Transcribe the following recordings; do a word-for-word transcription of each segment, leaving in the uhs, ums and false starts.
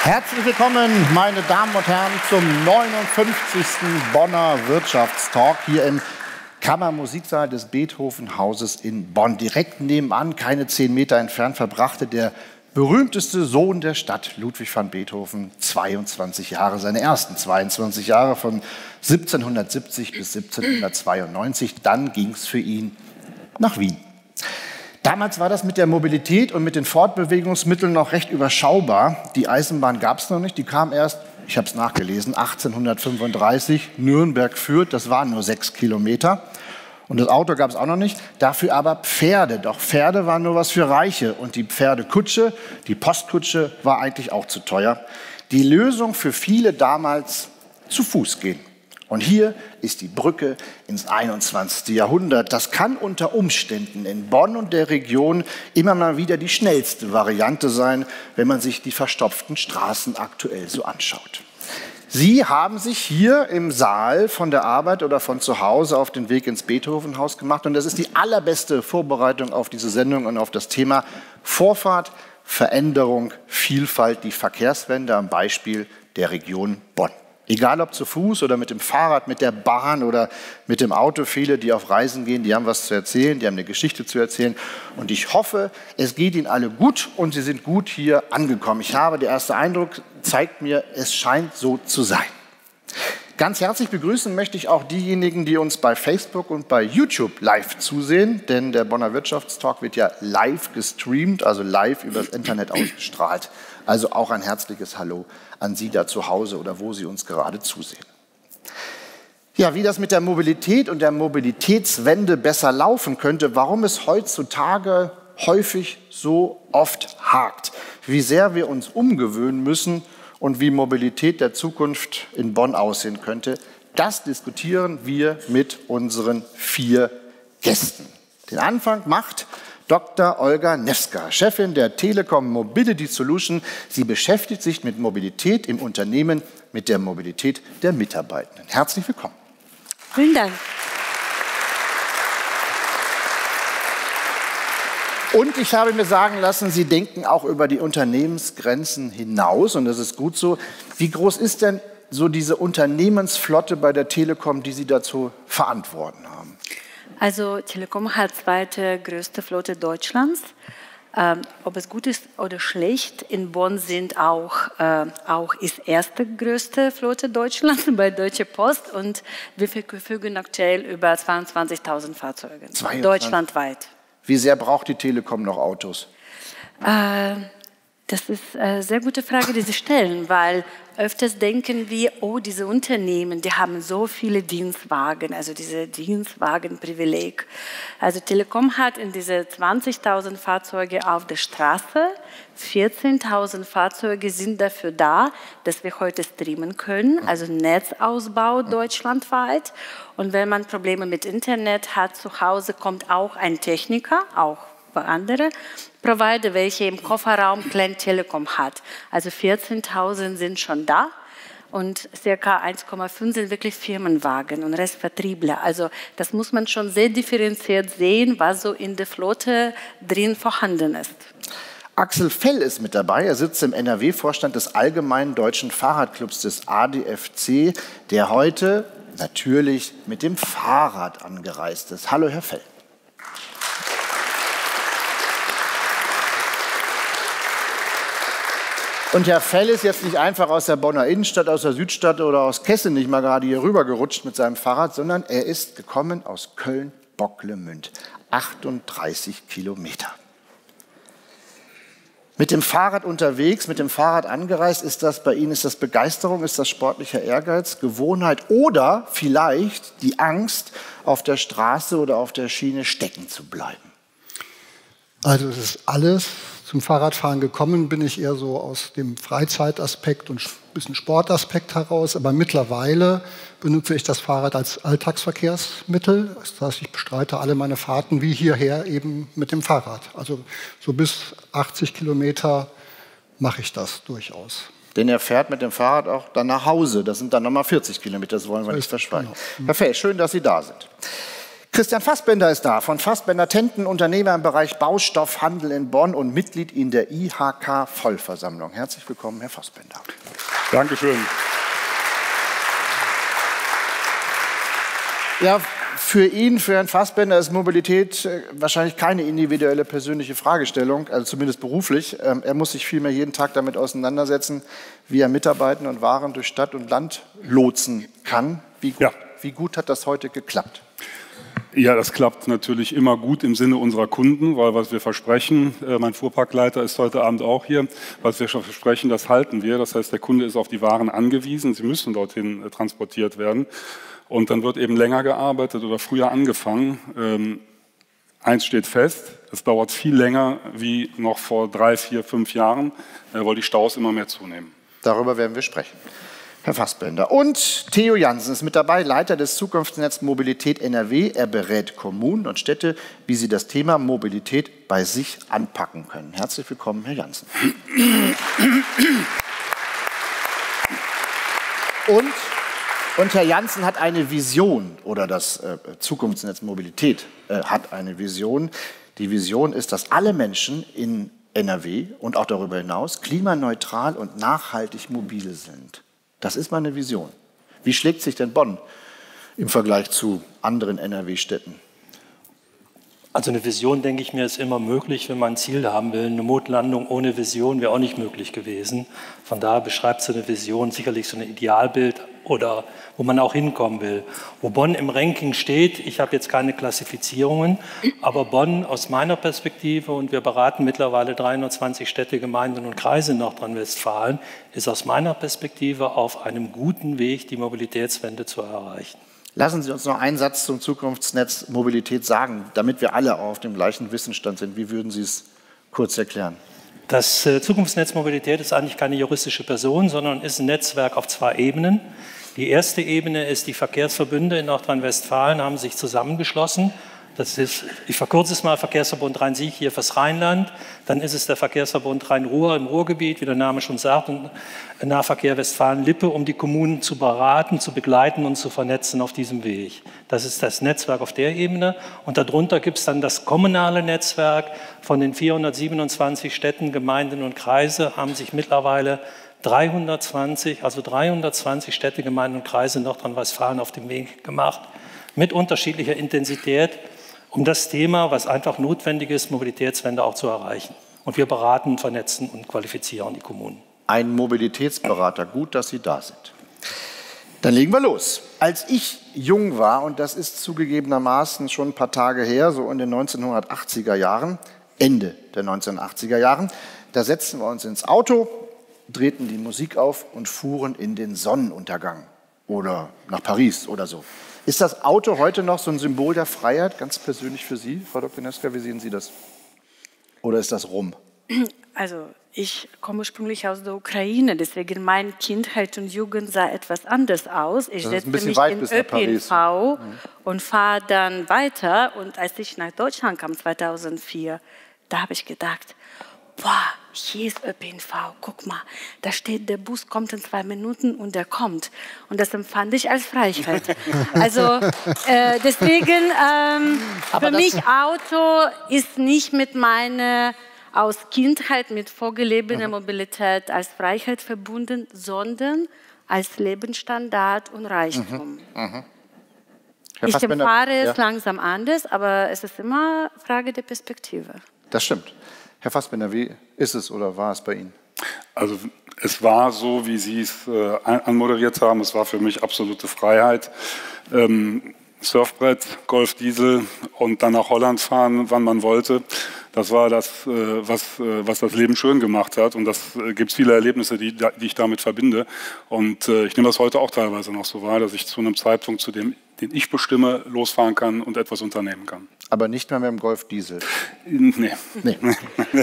Herzlich willkommen, meine Damen und Herren, zum neunundfünfzigsten Bonner Wirtschaftstalk hier im Kammermusiksaal des Beethoven-Hauses in Bonn. Direkt nebenan, keine zehn Meter entfernt, verbrachte der berühmteste Sohn der Stadt, Ludwig van Beethoven, zweiundzwanzig Jahre, seine ersten zweiundzwanzig Jahre von siebzehnhundertsiebzig bis siebzehnhundertzweiundneunzig. Dann ging es für ihn nach Wien. Damals war das mit der Mobilität und mit den Fortbewegungsmitteln noch recht überschaubar. Die Eisenbahn gab es noch nicht, die kam erst, ich habe es nachgelesen, achtzehnhundertfünfunddreißig, Nürnberg-Fürth, das waren nur sechs Kilometer. Und das Auto gab es auch noch nicht, dafür aber Pferde. Doch Pferde waren nur was für Reiche und die Pferdekutsche, die Postkutsche, war eigentlich auch zu teuer. Die Lösung für viele damals: zu Fuß gehen. Und hier ist die Brücke ins einundzwanzigste Jahrhundert. Das kann unter Umständen in Bonn und der Region immer mal wieder die schnellste Variante sein, wenn man sich die verstopften Straßen aktuell so anschaut. Sie haben sich hier im Saal von der Arbeit oder von zu Hause auf den Weg ins Beethoven-Haus gemacht. Und das ist die allerbeste Vorbereitung auf diese Sendung und auf das Thema Vorfahrt, Veränderung, Vielfalt, die Verkehrswende am Beispiel der Region Bonn. Egal ob zu Fuß oder mit dem Fahrrad, mit der Bahn oder mit dem Auto, viele, die auf Reisen gehen, die haben was zu erzählen, die haben eine Geschichte zu erzählen. Und ich hoffe, es geht Ihnen alle gut und Sie sind gut hier angekommen. Ich habe, der erste Eindruck zeigt mir, es scheint so zu sein. Ganz herzlich begrüßen möchte ich auch diejenigen, die uns bei Facebook und bei YouTube live zusehen, denn der Bonner Wirtschaftstalk wird ja live gestreamt, also live übers Internet ausgestrahlt. Also auch ein herzliches Hallo an Sie da zu Hause oder wo Sie uns gerade zusehen. Ja, wie das mit der Mobilität und der Mobilitätswende besser laufen könnte, warum es heutzutage häufig so oft hakt, wie sehr wir uns umgewöhnen müssen und wie Mobilität der Zukunft in Bonn aussehen könnte, das diskutieren wir mit unseren vier Gästen. Den Anfang macht Doktor Olga Newska, Chefin der Telekom Mobility Solution. Sie beschäftigt sich mit Mobilität im Unternehmen, mit der Mobilität der Mitarbeitenden. Herzlich willkommen. Vielen Dank. Und ich habe mir sagen lassen, Sie denken auch über die Unternehmensgrenzen hinaus, und das ist gut so. Wie groß ist denn so diese Unternehmensflotte bei der Telekom, die Sie dazu verantworten haben? Also Telekom hat die zweite größte Flotte Deutschlands. Ähm, ob es gut ist oder schlecht, in Bonn sind auch, äh, auch ist erste größte Flotte Deutschlands bei Deutsche Post und wir verfügen aktuell über zweiundzwanzigtausend Fahrzeuge, zweiundzwanzig deutschlandweit. Wie sehr braucht die Telekom noch Autos? Äh, das ist eine sehr gute Frage, die Sie stellen, weil öfters denken wir, oh, diese Unternehmen, die haben so viele Dienstwagen, also diese Dienstwagenprivileg. Also Telekom hat in diese zwanzigtausend Fahrzeuge auf der Straße, vierzehntausend Fahrzeuge sind dafür da, dass wir heute streamen können, also Netzausbau deutschlandweit. Und wenn man Probleme mit Internet hat zu Hause, kommt auch ein Techniker, auch bei anderen Provider, welche im Kofferraum Klein Telekom hat. Also vierzehntausend sind schon da und ca. eins Komma fünf sind wirklich Firmenwagen und Rest Vertriebler. Also das muss man schon sehr differenziert sehen, was so in der Flotte drin vorhanden ist. Axel Fell ist mit dabei. Er sitzt im N R W-Vorstand des Allgemeinen Deutschen Fahrradclubs des A D F C, der heute natürlich mit dem Fahrrad angereist ist. Hallo, Herr Fell. Und Herr Fell ist jetzt nicht einfach aus der Bonner Innenstadt, aus der Südstadt oder aus Kessenich mal gerade hier rübergerutscht mit seinem Fahrrad, sondern er ist gekommen aus Köln-Bocklemünd. achtunddreißig Kilometer. Mit dem Fahrrad unterwegs, mit dem Fahrrad angereist, ist das bei Ihnen, ist das Begeisterung, ist das sportlicher Ehrgeiz, Gewohnheit oder vielleicht die Angst, auf der Straße oder auf der Schiene stecken zu bleiben? Also es ist alles. Zum Fahrradfahren gekommen bin ich eher so aus dem Freizeitaspekt und ein bisschen Sportaspekt heraus. Aber mittlerweile benutze ich das Fahrrad als Alltagsverkehrsmittel. Das heißt, ich bestreite alle meine Fahrten wie hierher eben mit dem Fahrrad. Also so bis achtzig Kilometer mache ich das durchaus. Denn er fährt mit dem Fahrrad auch dann nach Hause. Das sind dann nochmal vierzig Kilometer, das wollen wir nicht verschweigen. Genau. Herr Fell, schön, dass Sie da sind. Christian Fassbender ist da, von Fassbender Tenten, Unternehmer im Bereich Baustoffhandel in Bonn und Mitglied in der I H K-Vollversammlung. Herzlich willkommen, Herr Fassbender. Dankeschön. Ja, für ihn, für Herrn Fassbender ist Mobilität äh, wahrscheinlich keine individuelle persönliche Fragestellung, also zumindest beruflich. Ähm, er muss sich vielmehr jeden Tag damit auseinandersetzen, wie er Mitarbeiter und Waren durch Stadt und Land lotsen kann. Wie gut, Ja. wie gut hat das heute geklappt? Ja, das klappt natürlich immer gut im Sinne unserer Kunden, weil was wir versprechen, äh, mein Fuhrparkleiter ist heute Abend auch hier, was wir versprechen, das halten wir. Das heißt, der Kunde ist auf die Waren angewiesen, sie müssen dorthin äh, transportiert werden. Und dann wird eben länger gearbeitet oder früher angefangen. Ähm, eins steht fest, es dauert viel länger wie noch vor drei, vier, fünf Jahren, äh, weil die Staus immer mehr zunehmen. Darüber werden wir sprechen. Herr Fassbender. Und Theo Jansen ist mit dabei, Leiter des Zukunftsnetz Mobilität N R W. Er berät Kommunen und Städte, wie sie das Thema Mobilität bei sich anpacken können. Herzlich willkommen, Herr Jansen. Und, und Herr Jansen hat eine Vision, oder das äh, Zukunftsnetz Mobilität äh, hat eine Vision. Die Vision ist, dass alle Menschen in N R W und auch darüber hinaus klimaneutral und nachhaltig mobil sind. Das ist meine Vision. Wie schlägt sich denn Bonn im Vergleich zu anderen N R W-Städten? Also eine Vision, denke ich mir, ist immer möglich, wenn man ein Ziel haben will. Eine Mondlandung ohne Vision wäre auch nicht möglich gewesen. Von daher beschreibt so eine Vision sicherlich so ein Idealbild oder wo man auch hinkommen will. Wo Bonn im Ranking steht, ich habe jetzt keine Klassifizierungen, aber Bonn aus meiner Perspektive, und wir beraten mittlerweile dreihundertzwanzig Städte, Gemeinden und Kreise in Nordrhein-Westfalen, ist aus meiner Perspektive auf einem guten Weg, die Mobilitätswende zu erreichen. Lassen Sie uns noch einen Satz zum Zukunftsnetz Mobilität sagen, damit wir alle auf dem gleichen Wissensstand sind. Wie würden Sie es kurz erklären? Das äh, Zukunftsnetz Mobilität ist eigentlich keine juristische Person, sondern ist ein Netzwerk auf zwei Ebenen. Die erste Ebene ist, die Verkehrsverbünde in Nordrhein-Westfalen haben sich zusammengeschlossen. Das ist, ich verkürze es mal, Verkehrsverbund Rhein-Sieg hier fürs Rheinland. Dann ist es der Verkehrsverbund Rhein-Ruhr im Ruhrgebiet, wie der Name schon sagt, und Nahverkehr Westfalen-Lippe, um die Kommunen zu beraten, zu begleiten und zu vernetzen auf diesem Weg. Das ist das Netzwerk auf der Ebene. Und darunter gibt es dann das kommunale Netzwerk. Von den vierhundertsiebenundzwanzig Städten, Gemeinden und Kreise haben sich mittlerweile dreihundertzwanzig, also dreihundertzwanzig Städte, Gemeinden und Kreise in Nordrhein-Westfalen auf dem Weg gemacht, mit unterschiedlicher Intensität, um das Thema, was einfach notwendig ist, Mobilitätswende auch zu erreichen. Und wir beraten, vernetzen und qualifizieren die Kommunen. Ein Mobilitätsberater, gut, dass Sie da sind. Dann legen wir los. Als ich jung war, und das ist zugegebenermaßen schon ein paar Tage her, so in den neunzehnhundertachtziger Jahren, Ende der neunzehnhundertachtziger Jahren, da setzten wir uns ins Auto, drehten die Musik auf und fuhren in den Sonnenuntergang oder nach Paris oder so. Ist das Auto heute noch so ein Symbol der Freiheit, ganz persönlich für Sie, Frau Doktor Neska, wie sehen Sie das? Oder ist das rum? Also ich komme ursprünglich aus der Ukraine, deswegen meine Kindheit und Jugend sah etwas anders aus. Ich setze mich in Ö P N V und fahre dann weiter. Und als ich nach Deutschland kam zweitausendvier, da habe ich gedacht, boah, hier ist Ö P N V, guck mal, da steht, der Bus kommt in zwei Minuten und der kommt. Und das empfand ich als Freiheit. Also äh, deswegen, ähm, für mich Auto ist nicht mit meiner aus Kindheit mit vorgelebener Mobilität als Freiheit verbunden, sondern als Lebensstandard und Reichtum. Mhm. Mhm. Ich empfahre es ja. langsam anders, aber es ist immer Frage der Perspektive. Das stimmt. Herr Fassbender, wie ist es oder war es bei Ihnen? Also es war so, wie Sie es äh, anmoderiert haben, es war für mich absolute Freiheit. Ähm, Surfbrett, Golf Diesel und dann nach Holland fahren, wann man wollte. Das war das, äh, was, äh, was das Leben schön gemacht hat. Und das äh, gibt viele Erlebnisse, die, die ich damit verbinde. Und äh, ich nehme das heute auch teilweise noch so wahr, dass ich zu einem Zeitpunkt, zu dem den ich bestimme, losfahren kann und etwas unternehmen kann. Aber nicht mehr mit dem Golf Diesel? Nee. nee.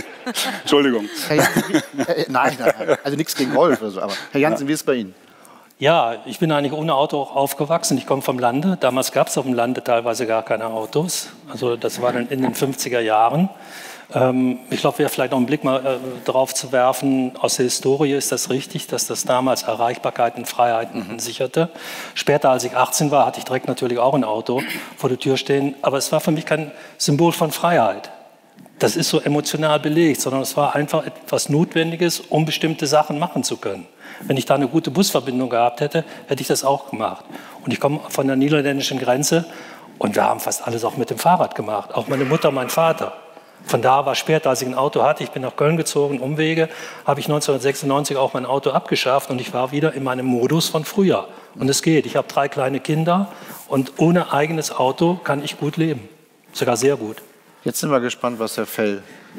Entschuldigung. Herr Jansen, wie, äh, nein, nein, also nichts gegen Golf oder so. Aber Herr Jansen, ja. wie ist es bei Ihnen? Ja, ich bin eigentlich ohne Auto auch aufgewachsen. Ich komme vom Lande. Damals gab es auf dem Lande teilweise gar keine Autos. Also das war dann in den fünfziger Jahren. Ähm, ich glaube, wäre vielleicht noch einen Blick mal äh, drauf zu werfen. Aus der Historie ist das richtig, dass das damals Erreichbarkeit und Freiheiten mhm. sicherte. Später, als ich achtzehn war, hatte ich direkt natürlich auch ein Auto vor der Tür stehen. Aber es war für mich kein Symbol von Freiheit. Das ist so emotional belegt, sondern es war einfach etwas Notwendiges, um bestimmte Sachen machen zu können. Wenn ich da eine gute Busverbindung gehabt hätte, hätte ich das auch gemacht. Und ich komme von der niederländischen Grenze und wir haben fast alles auch mit dem Fahrrad gemacht. Auch meine Mutter, mein Vater. Von da war später, als ich ein Auto hatte, ich bin nach Köln gezogen, Umwege, habe ich neunzehnhundertsechsundneunzig auch mein Auto abgeschafft und ich war wieder in meinem Modus von früher. Und es geht. Ich habe drei kleine Kinder und ohne eigenes Auto kann ich gut leben. Sogar sehr gut. Jetzt sind wir gespannt, was Herr Fell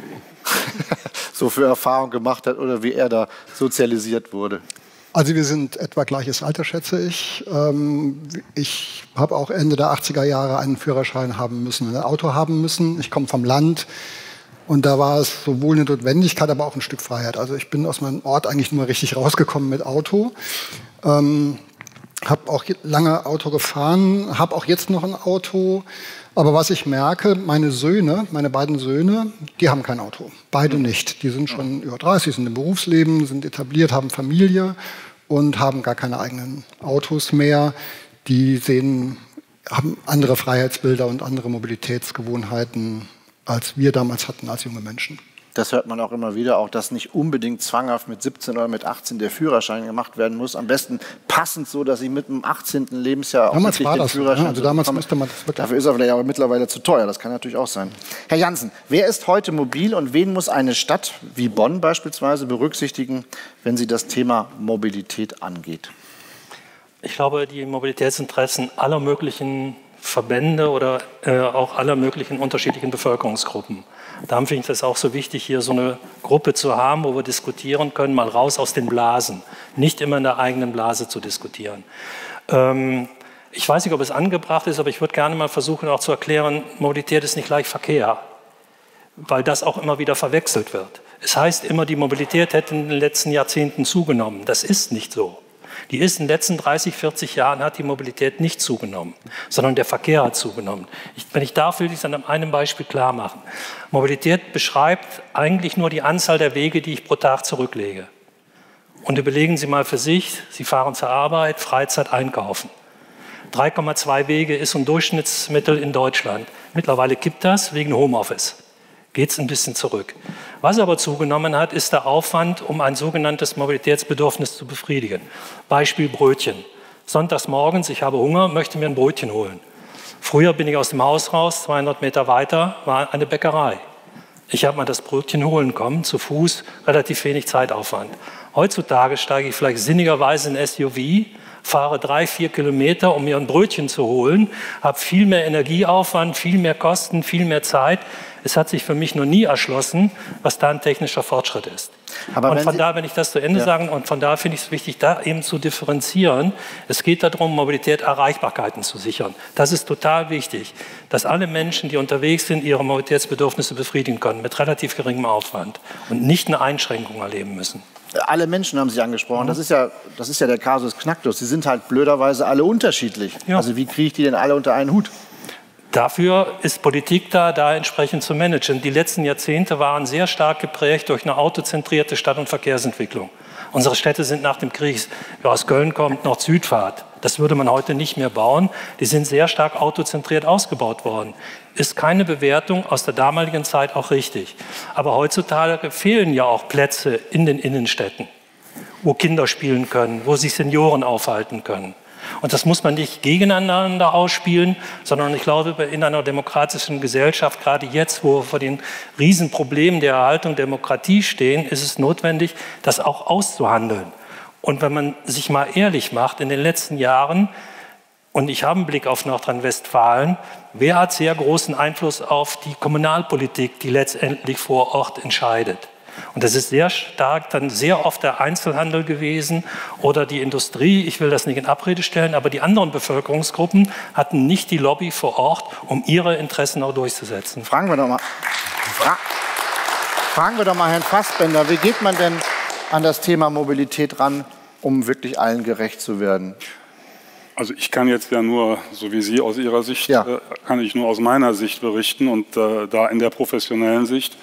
so für Erfahrungen gemacht hat oder wie er da sozialisiert wurde. Also wir sind etwa gleiches Alter, schätze ich. Ich habe auch Ende der achtziger Jahre einen Führerschein haben müssen, ein Auto haben müssen. Ich komme vom Land und da war es sowohl eine Notwendigkeit, aber auch ein Stück Freiheit. Also ich bin aus meinem Ort eigentlich nur richtig rausgekommen mit Auto. Ähm, habe auch lange Auto gefahren, habe auch jetzt noch ein Auto. Aber was ich merke, meine Söhne, meine beiden Söhne, die haben kein Auto. Beide nicht. Die sind schon über dreißig, sind im Berufsleben, sind etabliert, haben Familie und haben gar keine eigenen Autos mehr. Die sehen, haben andere Freiheitsbilder und andere Mobilitätsgewohnheiten, als wir damals hatten als junge Menschen. Das hört man auch immer wieder, auch dass nicht unbedingt zwanghaft mit siebzehn oder mit achtzehn der Führerschein gemacht werden muss. Am besten passend so, dass ich mit dem achtzehnten Lebensjahr auch damals wirklich war den das, Führerschein ja, also damals müsste man das wirklich. Dafür ist er vielleicht aber mittlerweile zu teuer, das kann natürlich auch sein. Herr Jansen, wer ist heute mobil und wen muss eine Stadt wie Bonn beispielsweise berücksichtigen, wenn sie das Thema Mobilität angeht? Ich glaube, die Mobilitätsinteressen aller möglichen Verbände oder äh, auch aller möglichen unterschiedlichen Bevölkerungsgruppen. Darum finde ich das auch so wichtig, hier so eine Gruppe zu haben, wo wir diskutieren können, mal raus aus den Blasen. Nicht immer in der eigenen Blase zu diskutieren. Ähm, ich weiß nicht, ob es angebracht ist, aber ich würde gerne mal versuchen, auch zu erklären, Mobilität ist nicht gleich Verkehr, weil das auch immer wieder verwechselt wird. Es heißt immer, die Mobilität hätte in den letzten Jahrzehnten zugenommen. Das ist nicht so. Die ist in den letzten dreißig, vierzig Jahren hat die Mobilität nicht zugenommen, sondern der Verkehr hat zugenommen. Ich, wenn ich darf, will ich es an einem Beispiel klar machen. Mobilität beschreibt eigentlich nur die Anzahl der Wege, die ich pro Tag zurücklege. Und überlegen Sie mal für sich, Sie fahren zur Arbeit, Freizeit, einkaufen. drei Komma zwei Wege ist ein Durchschnittsmittel in Deutschland. Mittlerweile kippt das wegen Homeoffice. Geht es ein bisschen zurück. Was aber zugenommen hat, ist der Aufwand, um ein sogenanntes Mobilitätsbedürfnis zu befriedigen. Beispiel Brötchen. Sonntags morgens, ich habe Hunger, möchte mir ein Brötchen holen. Früher bin ich aus dem Haus raus, zweihundert Meter weiter war eine Bäckerei. Ich habe mal das Brötchen holen kommen, zu Fuß, relativ wenig Zeitaufwand. Heutzutage steige ich vielleicht sinnigerweise in ein S U V, fahre drei, vier Kilometer, um mir ein Brötchen zu holen, habe viel mehr Energieaufwand, viel mehr Kosten, viel mehr Zeit. Es hat sich für mich noch nie erschlossen, was da ein technischer Fortschritt ist. Aber und von da, wenn ich das zu Ende ja. sagen, und von da finde ich es wichtig, da eben zu differenzieren. Es geht darum, Mobilität, Erreichbarkeiten zu sichern. Das ist total wichtig, dass alle Menschen, die unterwegs sind, ihre Mobilitätsbedürfnisse befriedigen können, mit relativ geringem Aufwand und nicht eine Einschränkung erleben müssen. Alle Menschen haben Sie angesprochen. Das ist ja, das ist ja der Kasus Knacktus. Sie sind halt blöderweise alle unterschiedlich. Ja. Also wie kriege ich die denn alle unter einen Hut? Dafür ist Politik da, da entsprechend zu managen. Die letzten Jahrzehnte waren sehr stark geprägt durch eine autozentrierte Stadt- und Verkehrsentwicklung. Unsere Städte sind nach dem Krieg, wer aus Köln kommt, Nord-Süd-Fahrt. Das würde man heute nicht mehr bauen. Die sind sehr stark autozentriert ausgebaut worden. Ist keine Bewertung aus der damaligen Zeit auch richtig. Aber heutzutage fehlen ja auch Plätze in den Innenstädten, wo Kinder spielen können, wo sich Senioren aufhalten können. Und das muss man nicht gegeneinander ausspielen, sondern ich glaube, in einer demokratischen Gesellschaft, gerade jetzt, wo wir vor den Riesenproblemen der Erhaltung der Demokratie stehen, ist es notwendig, das auch auszuhandeln. Und wenn man sich mal ehrlich macht, in den letzten Jahren, und ich habe einen Blick auf Nordrhein-Westfalen, wer hat sehr großen Einfluss auf die Kommunalpolitik, die letztendlich vor Ort entscheidet? Und das ist sehr stark dann sehr oft der Einzelhandel gewesen oder die Industrie. Ich will das nicht in Abrede stellen, aber die anderen Bevölkerungsgruppen hatten nicht die Lobby vor Ort, um ihre Interessen auch durchzusetzen. Fragen wir doch mal, fra fragen wir doch mal Herrn Fassbender, wie geht man denn an das Thema Mobilität ran, um wirklich allen gerecht zu werden? Also ich kann jetzt ja nur, so wie Sie aus Ihrer Sicht, ja. äh, kann ich nur aus meiner Sicht berichten und äh, da in der professionellen Sicht.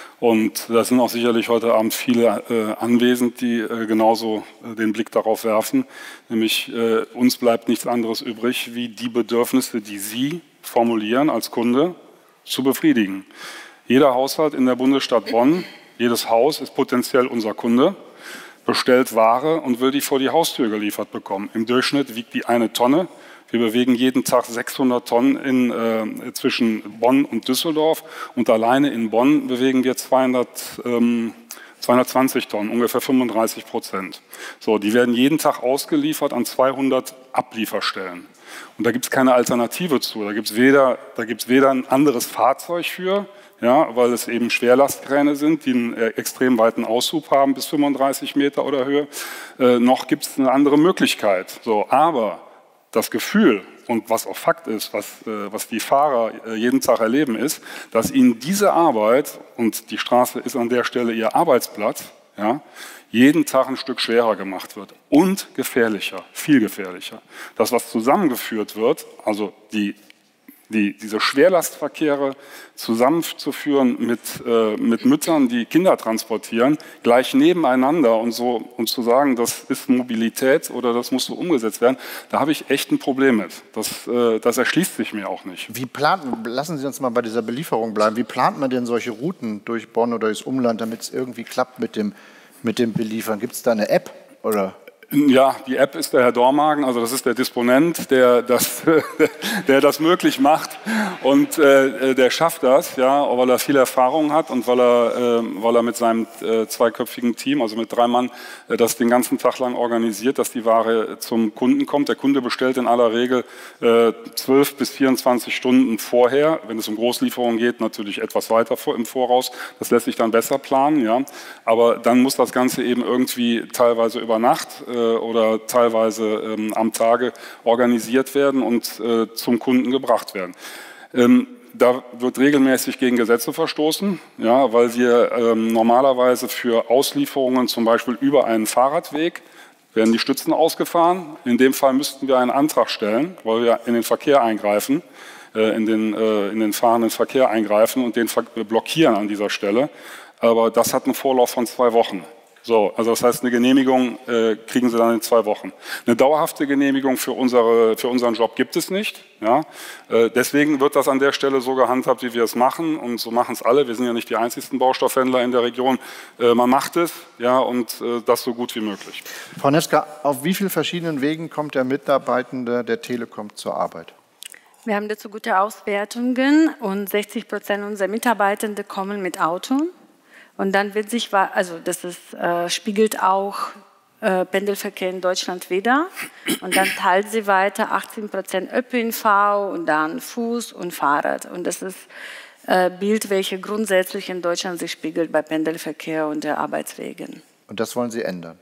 Und da sind auch sicherlich heute Abend viele äh, anwesend, die äh, genauso äh, den Blick darauf werfen. Nämlich äh, uns bleibt nichts anderes übrig, wie die Bedürfnisse, die Sie formulieren als Kunde, zu befriedigen. Jeder Haushalt in der Bundesstadt Bonn, jedes Haus ist potenziell unser Kunde, bestellt Ware und will die vor die Haustür geliefert bekommen. Im Durchschnitt wiegt die eine Tonne. Wir bewegen jeden Tag sechshundert Tonnen in, äh, zwischen Bonn und Düsseldorf und alleine in Bonn bewegen wir zweihundert, ähm, zweihundertzwanzig Tonnen, ungefähr fünfunddreißig Prozent. So, die werden jeden Tag ausgeliefert an zweihundert Ablieferstellen. Und da gibt es keine Alternative zu. Da gibt es weder, da gibt's weder ein anderes Fahrzeug für, ja, weil es eben Schwerlastkräne sind, die einen äh, extrem weiten Aushub haben, bis fünfunddreißig Meter oder Höhe, äh, noch gibt es eine andere Möglichkeit. So, aber das Gefühl und was auch Fakt ist, was, äh, was die Fahrer äh, jeden Tag erleben, ist, dass ihnen diese Arbeit, und die Straße ist an der Stelle ihr Arbeitsplatz, ja, jeden Tag ein Stück schwerer gemacht wird und gefährlicher, viel gefährlicher. Das, was zusammengeführt wird, also die Die, diese Schwerlastverkehre zusammenzuführen mit, äh, mit Müttern, die Kinder transportieren, gleich nebeneinander und, so, und zu sagen, das ist Mobilität oder das muss so umgesetzt werden, da habe ich echt ein Problem mit. Das, äh, das erschließt sich mir auch nicht. Wie plant, lassen Sie uns mal bei dieser Belieferung bleiben. Wie plant man denn solche Routen durch Bonn oder durchs Umland, damit es irgendwie klappt mit dem, mit dem Beliefern? Gibt es da eine App oder? Ja, die App ist der Herr Dormagen, also das ist der Disponent, der das, der das möglich macht und äh, der schafft das, ja, weil er viel Erfahrung hat und weil er, äh, weil er mit seinem äh, zweiköpfigen Team, also mit drei Mann, äh, das den ganzen Tag lang organisiert, dass die Ware zum Kunden kommt. Der Kunde bestellt in aller Regel äh, zwölf bis vierundzwanzig Stunden vorher, wenn es um Großlieferungen geht, natürlich etwas weiter vor, im Voraus. Das lässt sich dann besser planen, ja, aber dann muss das Ganze eben irgendwie teilweise über Nacht äh, oder teilweise ähm, am Tage organisiert werden und äh, zum Kunden gebracht werden. Ähm, da wird regelmäßig gegen Gesetze verstoßen, ja, weil wir ähm, normalerweise für Auslieferungen zum Beispiel über einen Fahrradweg werden die Stützen ausgefahren. In dem Fall müssten wir einen Antrag stellen, weil wir in den Verkehr eingreifen, äh, in, den, äh, in den fahrenden Verkehr eingreifen und den blockieren an dieser Stelle. Aber das hat einen Vorlauf von zwei Wochen. So, also das heißt, eine Genehmigung äh, kriegen Sie dann in zwei Wochen. Eine dauerhafte Genehmigung für, unsere, für unseren Job gibt es nicht. Ja? Äh, deswegen wird das an der Stelle so gehandhabt, wie wir es machen. Und so machen es alle. Wir sind ja nicht die einzigsten Baustoffhändler in der Region. Äh, man macht es, ja, und äh, das so gut wie möglich. Frau Neska, auf wie vielen verschiedenen Wegen kommt der Mitarbeitende der Telekom zur Arbeit? Wir haben dazu gute Auswertungen und sechzig Prozent unserer Mitarbeitenden kommen mit Auto. Und dann wird sich, also das ist, äh, spiegelt auch äh, Pendelverkehr in Deutschland wider. Und dann teilt sie weiter achtzehn Prozent Ö P N V und dann Fuß und Fahrrad. Und das ist äh, Bild, welches grundsätzlich in Deutschland sich spiegelt bei Pendelverkehr und der Arbeitswegen. Und das wollen Sie ändern?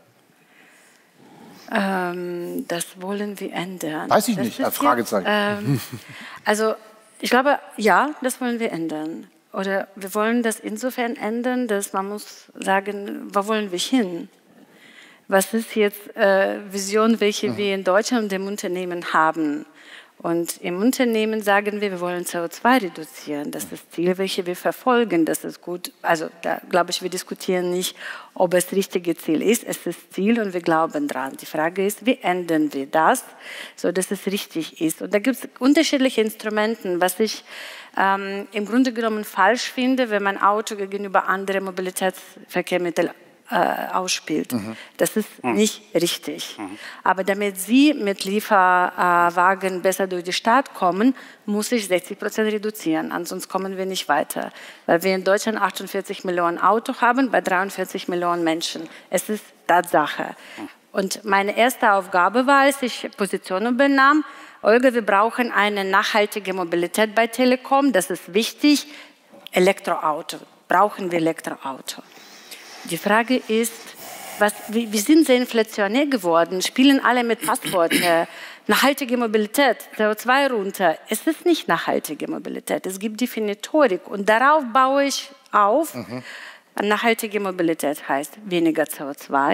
Ähm, das wollen wir ändern. Weiß ich das nicht, als Fragezeichen. Ähm, also ich glaube, ja, das wollen wir ändern. Oder wir wollen das insofern ändern, dass man muss sagen, wo wollen wir hin? Was ist jetzt äh, Vision, welche mhm. wir in Deutschland und im Unternehmen haben? Und im Unternehmen sagen wir, wir wollen C O zwei reduzieren. Das ist das Ziel, welches wir verfolgen. Das ist gut. Also da glaube ich, wir diskutieren nicht, ob es das richtige Ziel ist. Es ist das Ziel und wir glauben dran. Die Frage ist, wie ändern wir das, sodass es richtig ist? Und da gibt es unterschiedliche Instrumente, was ich ähm, im Grunde genommen falsch finde, wenn man Auto gegenüber anderen Mobilitätsverkehrsmitteln Äh, ausspielt. Mhm. Das ist mhm. nicht richtig. Mhm. Aber damit Sie mit Lieferwagen besser durch die Stadt kommen, muss ich sechzig Prozent reduzieren. Ansonsten kommen wir nicht weiter. Weil wir in Deutschland achtundvierzig Millionen Autos haben, bei dreiundvierzig Millionen Menschen. Es ist Tatsache. Mhm. Und meine erste Aufgabe war, als ich Position übernahm, Olga, wir brauchen eine nachhaltige Mobilität bei Telekom. Das ist wichtig. Elektroauto. Brauchen wir Elektroauto? Die Frage ist, was, wie, wie sind sie inflationär geworden? Spielen alle mit Passworten? Nachhaltige Mobilität, C O zwei runter. Es ist nicht nachhaltige Mobilität. Es gibt Definitorik und darauf baue ich auf. Mhm. Nachhaltige Mobilität heißt weniger C O zwei,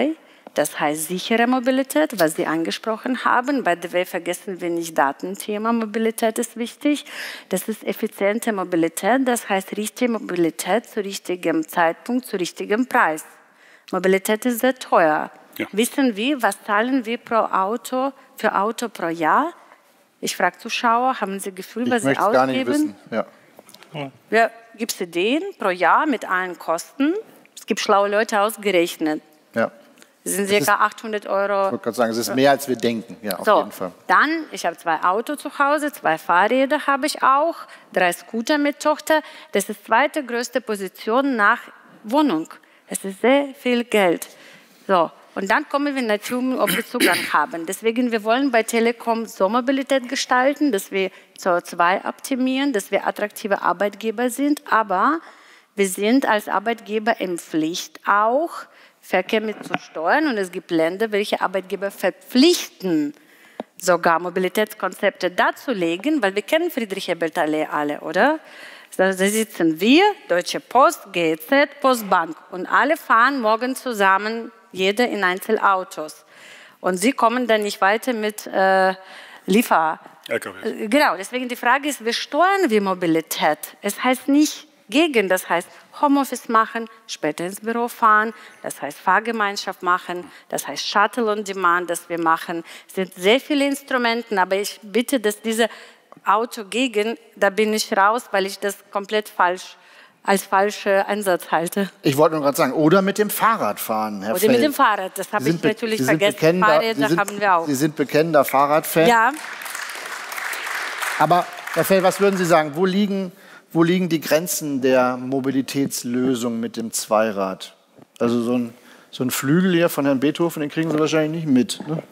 Das heißt sichere Mobilität, was Sie angesprochen haben. By the way, vergessen wir nicht, Datenthema Mobilität ist wichtig. Das ist effiziente Mobilität, das heißt richtige Mobilität zu richtigem Zeitpunkt, zu richtigem Preis. Mobilität ist sehr teuer. Ja. Wissen wir, was zahlen wir pro Auto, für Auto pro Jahr? Ich frage Zuschauer, haben Sie Gefühl, was Sie ausgeben? Gar nicht wissen. Ja. Ja, gibt es Ideen pro Jahr mit allen Kosten? Es gibt schlaue Leute ausgerechnet. Ja. Das sind ca. achthundert Euro. Ich wollte gerade sagen, es ist mehr, als wir denken. Ja, auf so, jeden Fall. Dann, ich habe zwei Autos zu Hause, zwei Fahrräder habe ich auch, drei Scooter mit Tochter. Das ist die zweite größte Position nach Wohnung. Es ist sehr viel Geld. So, und dann kommen wir natürlich, ob wir Zugang haben. Deswegen, wir wollen bei Telekom so Mobilität gestalten, dass wir C O zwei optimieren, dass wir attraktive Arbeitgeber sind. Aber wir sind als Arbeitgeber in Pflicht auch, Verkehr mit zu steuern. Und es gibt Länder, welche Arbeitgeber verpflichten, sogar Mobilitätskonzepte darzulegen, weil wir kennen Friedrich-Ebert-Allee alle, oder? Da sitzen wir, Deutsche Post, G E Z, Postbank und alle fahren morgen zusammen, jeder in Einzelautos. Und sie kommen dann nicht weiter mit äh, Liefer... L K Ws. Genau, deswegen die Frage ist, wie steuern wir Mobilität? Es heißt nicht gegen, das heißt Homeoffice machen, später ins Büro fahren, das heißt Fahrgemeinschaft machen, das heißt Shuttle on Demand, das wir machen. Es sind sehr viele Instrumente, aber ich bitte, dass diese Auto gegen, da bin ich raus, weil ich das komplett falsch als falschen Ansatz halte. Ich wollte nur gerade sagen, oder mit dem Fahrrad fahren, Herr Oder Feld. mit dem Fahrrad, das habe ich natürlich vergessen. Fahrräder sind, haben wir auch. Sie sind bekennender Fahrradfan. Ja. Aber, Herr Feld, was würden Sie sagen, wo liegen, wo liegen die Grenzen der Mobilitätslösung mit dem Zweirad? Also so ein, so ein Flügel hier von Herrn Beethoven, den kriegen Sie wahrscheinlich nicht mit, ne?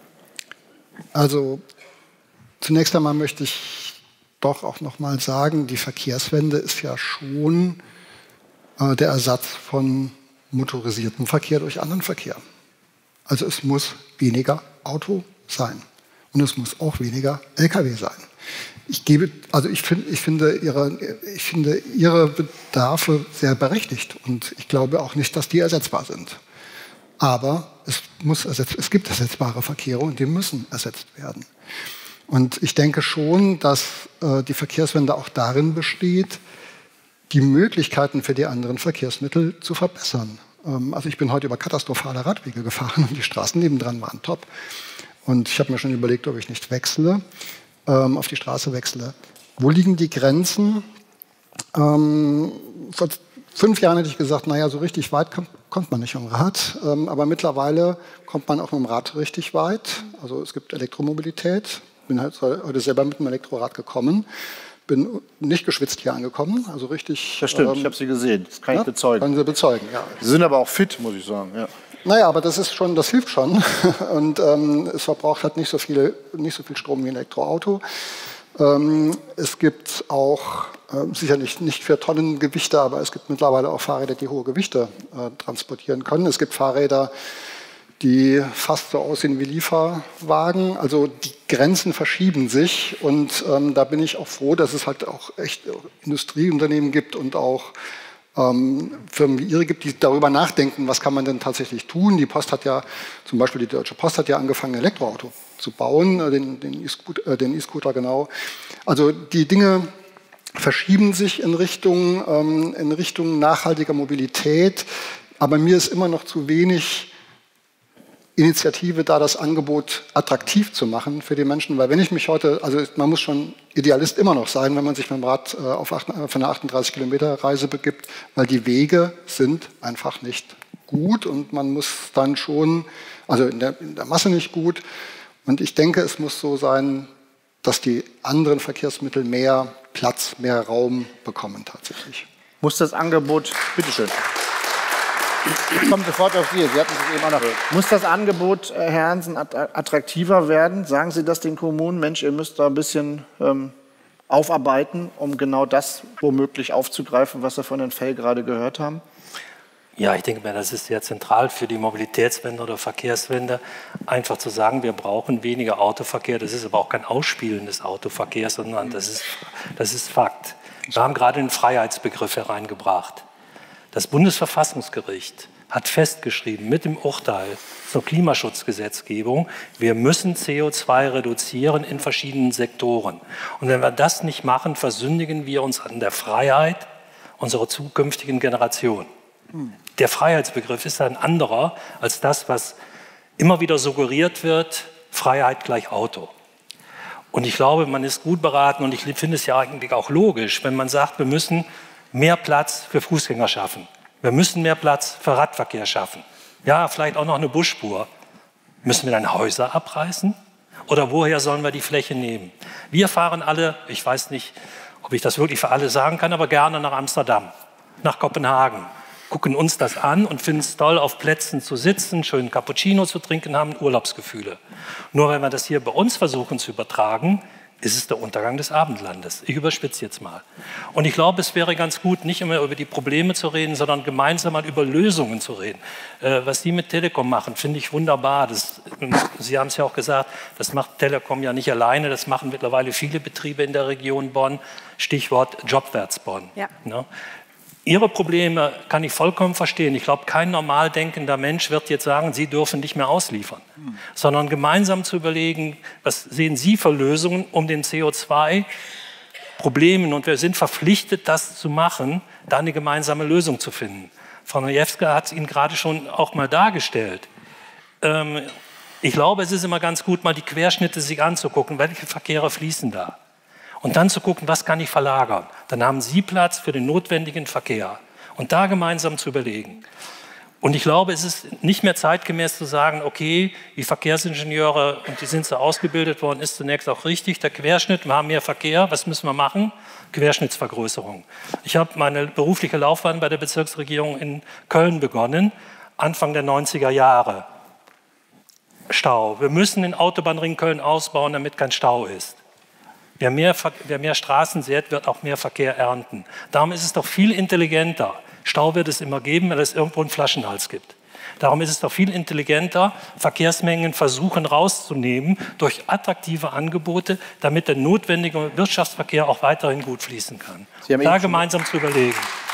Also zunächst einmal möchte ich doch auch noch mal sagen, die Verkehrswende ist ja schon äh, der Ersatz von motorisiertem Verkehr durch anderen Verkehr. Also es muss weniger Auto sein und es muss auch weniger L K W sein. Ich gebe, also ich, find, ich, finde ihre, ich finde Ihre Bedarfe sehr berechtigt und ich glaube auch nicht, dass die ersetzbar sind. Aber es, muss ersetz, es gibt ersetzbare Verkehre und die müssen ersetzt werden. Und ich denke schon, dass äh, die Verkehrswende auch darin besteht, die Möglichkeiten für die anderen Verkehrsmittel zu verbessern. Ähm, also ich bin heute über katastrophale Radwege gefahren und die Straßen nebendran waren top. Und ich habe mir schon überlegt, ob ich nicht wechsle, ähm, auf die Straße wechsle. Wo liegen die Grenzen? Ähm, vor fünf Jahren hätte ich gesagt, naja, so richtig weit kommt, kommt man nicht mit dem Rad. Ähm, aber mittlerweile kommt man auch mit dem Rad richtig weit. Also es gibt Elektromobilität. Ich bin halt heute selber mit dem Elektrorad gekommen. Bin nicht geschwitzt hier angekommen, also richtig... Das stimmt, ähm, ich habe Sie gesehen, das kann ja, ich bezeugen. Können Sie bezeugen, ja. Sie sind aber auch fit, muss ich sagen, ja. Naja, aber das ist schon, das hilft schon. Und ähm, es verbraucht halt nicht so, viele, nicht so viel Strom wie ein Elektroauto. Ähm, es gibt auch, äh, sicherlich nicht für Tonnengewichte, aber es gibt mittlerweile auch Fahrräder, die hohe Gewichte äh, transportieren können. Es gibt Fahrräder, die fast so aussehen wie Lieferwagen. Also die Grenzen verschieben sich und ähm, da bin ich auch froh, dass es halt auch echt Industrieunternehmen gibt und auch ähm, Firmen wie Ihre gibt, die darüber nachdenken, was kann man denn tatsächlich tun. Die Post hat ja, zum Beispiel die Deutsche Post hat ja angefangen, ein Elektroauto zu bauen, äh, den, den E-Scooter, äh, den E-Scooter genau. Also die Dinge verschieben sich in Richtung, ähm, in Richtung nachhaltiger Mobilität, aber mir ist immer noch zu wenig Initiative da, das Angebot attraktiv zu machen für die Menschen. Weil wenn ich mich heute, also man muss schon Idealist immer noch sein, wenn man sich mit dem Rad äh, auf, acht, auf eine achtunddreißig Kilometer Reise begibt, weil die Wege sind einfach nicht gut und man muss dann schon, also in der, in der Masse nicht gut. Und ich denke, es muss so sein, dass die anderen Verkehrsmittel mehr Platz, mehr Raum bekommen tatsächlich. Muss das Angebot, bitteschön. Ich komme sofort auf Sie. Sie hatten es eben auch noch. Muss das Angebot, Herr Hansen, attraktiver werden? Sagen Sie das den Kommunen? Mensch, ihr müsst da ein bisschen ähm, aufarbeiten, um genau das womöglich aufzugreifen, was wir von Herrn Fell gerade gehört haben? Ja, ich denke mir, das ist sehr zentral für die Mobilitätswende oder Verkehrswende, einfach zu sagen, wir brauchen weniger Autoverkehr. Das ist aber auch kein Ausspielen des Autoverkehrs, sondern das ist, das ist Fakt. Wir haben gerade den Freiheitsbegriff hereingebracht. Das Bundesverfassungsgericht hat festgeschrieben mit dem Urteil zur Klimaschutzgesetzgebung, wir müssen C O zwei reduzieren in verschiedenen Sektoren. Und wenn wir das nicht machen, versündigen wir uns an der Freiheit unserer zukünftigen Generation. Der Freiheitsbegriff ist ein anderer als das, was immer wieder suggeriert wird, Freiheit gleich Auto. Und ich glaube, man ist gut beraten und ich finde es ja eigentlich auch logisch, wenn man sagt, wir müssen mehr Platz für Fußgänger schaffen. Wir müssen mehr Platz für Radverkehr schaffen. Ja, vielleicht auch noch eine Busspur. Müssen wir dann Häuser abreißen? Oder woher sollen wir die Fläche nehmen? Wir fahren alle, ich weiß nicht, ob ich das wirklich für alle sagen kann, aber gerne nach Amsterdam, nach Kopenhagen. Gucken uns das an und finden es toll, auf Plätzen zu sitzen, schön Cappuccino zu trinken, haben Urlaubsgefühle. Nur wenn wir das hier bei uns versuchen zu übertragen, ist es der Untergang des Abendlandes. Ich überspitze jetzt mal. Und ich glaube, es wäre ganz gut, nicht immer über die Probleme zu reden, sondern gemeinsam mal über Lösungen zu reden. Äh, was die mit Telekom machen, finde ich wunderbar. Das, Sie haben es ja auch gesagt, das macht Telekom ja nicht alleine, das machen mittlerweile viele Betriebe in der Region Bonn. Stichwort Jobwärts Bonn. Ja. Ne? Ihre Probleme kann ich vollkommen verstehen. Ich glaube, kein normal denkender Mensch wird jetzt sagen, Sie dürfen nicht mehr ausliefern. Hm. Sondern gemeinsam zu überlegen, was sehen Sie für Lösungen, um den C O zwei Problemen, und wir sind verpflichtet, das zu machen, da eine gemeinsame Lösung zu finden. Frau Nojewska hat es Ihnen gerade schon auch mal dargestellt. Ähm, ich glaube, es ist immer ganz gut, mal die Querschnitte sich anzugucken, welche Verkehre fließen da. Und dann zu gucken, was kann ich verlagern. Dann haben Sie Platz für den notwendigen Verkehr. Und da gemeinsam zu überlegen. Und ich glaube, es ist nicht mehr zeitgemäß zu sagen, okay, die Verkehrsingenieure, und die sind so ausgebildet worden, ist zunächst auch richtig. Der Querschnitt, wir haben mehr Verkehr, was müssen wir machen? Querschnittsvergrößerung. Ich habe meine berufliche Laufbahn bei der Bezirksregierung in Köln begonnen, Anfang der neunziger Jahre. Stau. Wir müssen den Autobahnring Köln ausbauen, damit kein Stau ist. Wer mehr, wer mehr Straßen sät, wird auch mehr Verkehr ernten. Darum ist es doch viel intelligenter. Stau wird es immer geben, weil es irgendwo einen Flaschenhals gibt. Darum ist es doch viel intelligenter, Verkehrsmengen versuchen rauszunehmen durch attraktive Angebote, damit der notwendige Wirtschaftsverkehr auch weiterhin gut fließen kann. Da gemeinsam zu überlegen.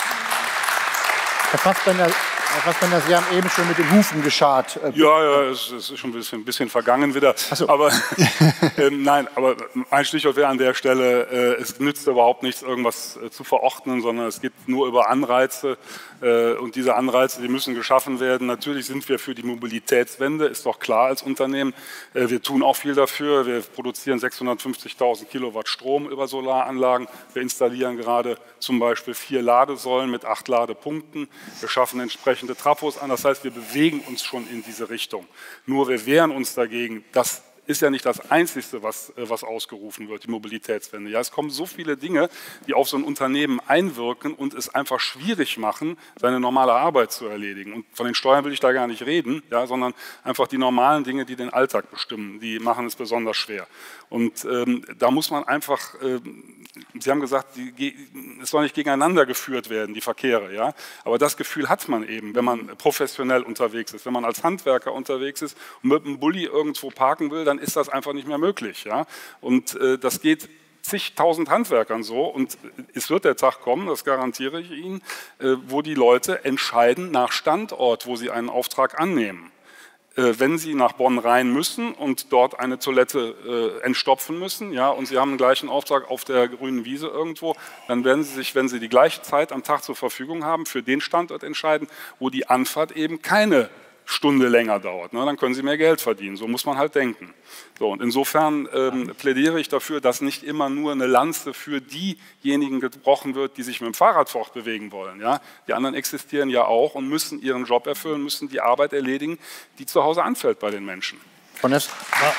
Herr Fassbender, Herr Fassbender, Sie haben eben schon mit den Hufen geschart. Ja, ja, es, es ist schon ein bisschen, ein bisschen vergangen wieder. Ach so. Aber äh, nein, aber mein Stichwort wäre an der Stelle, äh, es nützt überhaupt nichts, irgendwas äh, zu verordnen, sondern es geht nur über Anreize. Äh, und diese Anreize, die müssen geschaffen werden. Natürlich sind wir für die Mobilitätswende, ist doch klar als Unternehmen. Äh, wir tun auch viel dafür. Wir produzieren sechshundertfünfzigtausend Kilowatt Strom über Solaranlagen. Wir installieren gerade zum Beispiel vier Ladesäulen mit acht Ladepunkten. Wir schaffen entsprechende Trafos an. Das heißt, wir bewegen uns schon in diese Richtung. Nur wir wehren uns dagegen, dass ist ja nicht das Einzige, was, was ausgerufen wird, die Mobilitätswende. Ja, es kommen so viele Dinge, die auf so ein Unternehmen einwirken und es einfach schwierig machen, seine normale Arbeit zu erledigen. Und von den Steuern will ich da gar nicht reden, ja, sondern einfach die normalen Dinge, die den Alltag bestimmen, die machen es besonders schwer. Und ähm, da muss man einfach, ähm, Sie haben gesagt, die, es soll nicht gegeneinander geführt werden, die Verkehre. Ja? Aber das Gefühl hat man eben, wenn man professionell unterwegs ist, wenn man als Handwerker unterwegs ist und mit einem Bulli irgendwo parken will, dann ist das einfach nicht mehr möglich. Ja? Und äh, das geht zigtausend Handwerkern so und es wird der Tag kommen, das garantiere ich Ihnen, äh, wo die Leute entscheiden nach Standort, wo sie einen Auftrag annehmen. Wenn Sie nach Bonn rein müssen und dort eine Toilette äh, entstopfen müssen, ja, und Sie haben den gleichen Auftrag auf der grünen Wiese irgendwo, dann werden Sie sich, wenn Sie die gleiche Zeit am Tag zur Verfügung haben, für den Standort entscheiden, wo die Anfahrt eben keine Stunde länger dauert. Ne? Dann können Sie mehr Geld verdienen. So muss man halt denken. So, und insofern ähm, plädiere ich dafür, dass nicht immer nur eine Lanze für diejenigen gebrochen wird, die sich mit dem Fahrrad fortbewegen wollen. Ja? Die anderen existieren ja auch und müssen ihren Job erfüllen, müssen die Arbeit erledigen, die zu Hause anfällt bei den Menschen. Und das ja.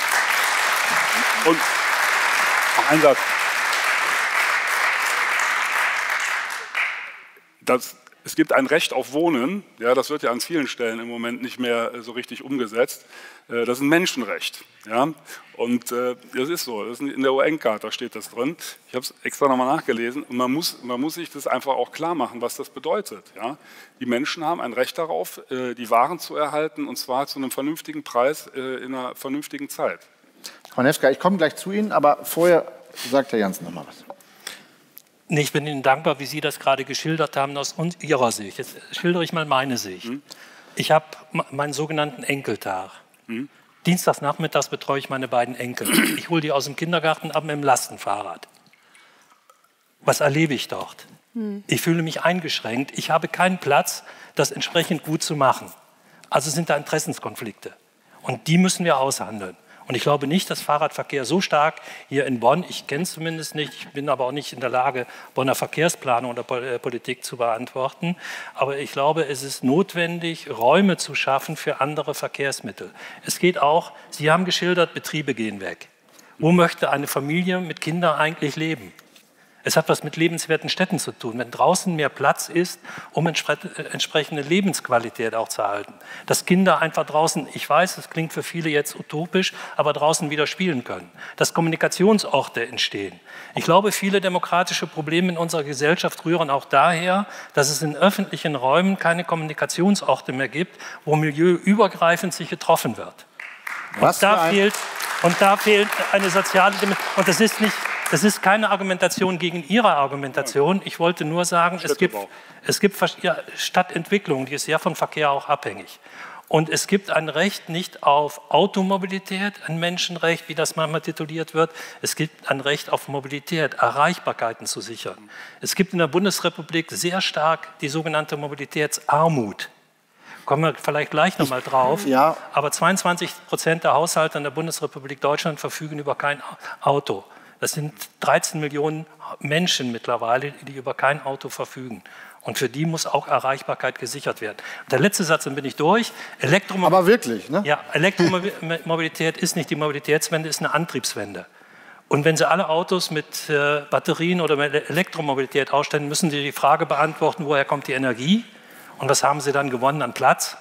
Und noch ein Satz. Das Es gibt ein Recht auf Wohnen, ja, das wird ja an vielen Stellen im Moment nicht mehr so richtig umgesetzt. Das ist ein Menschenrecht. Ja, und äh, das ist so, das ist in der U N-Charta steht das drin. Ich habe es extra nochmal nachgelesen und man muss, man muss sich das einfach auch klar machen, was das bedeutet. Ja? Die Menschen haben ein Recht darauf, äh, die Waren zu erhalten und zwar zu einem vernünftigen Preis äh, in einer vernünftigen Zeit. Frau Newska, ich komme gleich zu Ihnen, aber vorher sagt Herr Jansen noch mal was. Nee, ich bin Ihnen dankbar, wie Sie das gerade geschildert haben aus Ihrer Sicht. Jetzt schildere ich mal meine Sicht. Hm. Ich habe meinen sogenannten Enkeltag. Hm. Dienstags nachmittags betreue ich meine beiden Enkel. Ich hole die aus dem Kindergarten ab mit dem Lastenfahrrad. Was erlebe ich dort? Hm. Ich fühle mich eingeschränkt. Ich habe keinen Platz, das entsprechend gut zu machen. Also sind da Interessenskonflikte. Und die müssen wir aushandeln. Und ich glaube nicht, dass Fahrradverkehr so stark hier in Bonn, ich kenne es zumindest nicht, ich bin aber auch nicht in der Lage, Bonner Verkehrsplanung oder Politik zu beantworten, aber ich glaube, es ist notwendig, Räume zu schaffen für andere Verkehrsmittel. Es geht auch, Sie haben geschildert, Betriebe gehen weg. Wo möchte eine Familie mit Kindern eigentlich leben? Es hat was mit lebenswerten Städten zu tun, wenn draußen mehr Platz ist, um entspre entsprechende Lebensqualität auch zu erhalten. Dass Kinder einfach draußen, ich weiß, das klingt für viele jetzt utopisch, aber draußen wieder spielen können. Dass Kommunikationsorte entstehen. Ich glaube, viele demokratische Probleme in unserer Gesellschaft rühren auch daher, dass es in öffentlichen Räumen keine Kommunikationsorte mehr gibt, wo milieuübergreifend sich getroffen wird. Und da, fehlt, und da fehlt eine soziale Dimension. Und das ist nicht... Das ist keine Argumentation gegen Ihre Argumentation. Ich wollte nur sagen, es gibt, es gibt ja, Stadtentwicklung, die ist ja von Verkehr auch abhängig. Und es gibt ein Recht nicht auf Automobilität, ein Menschenrecht, wie das manchmal tituliert wird. Es gibt ein Recht auf Mobilität, Erreichbarkeiten zu sichern. Es gibt in der Bundesrepublik sehr stark die sogenannte Mobilitätsarmut. Kommen wir vielleicht gleich noch mal drauf. Ja. Aber zweiundzwanzig Prozent der Haushalte in der Bundesrepublik Deutschland verfügen über kein Auto. Das sind dreizehn Millionen Menschen mittlerweile, die über kein Auto verfügen. Und für die muss auch Erreichbarkeit gesichert werden. Und der letzte Satz, dann bin ich durch. Elektromobilität, aber wirklich, ne? Ja, Elektromobilität ist nicht die Mobilitätswende, ist eine Antriebswende. Und wenn Sie alle Autos mit äh, Batterien oder mit Elektromobilität ausstellen, müssen Sie die Frage beantworten, woher kommt die Energie? Und was haben Sie dann gewonnen an Platz?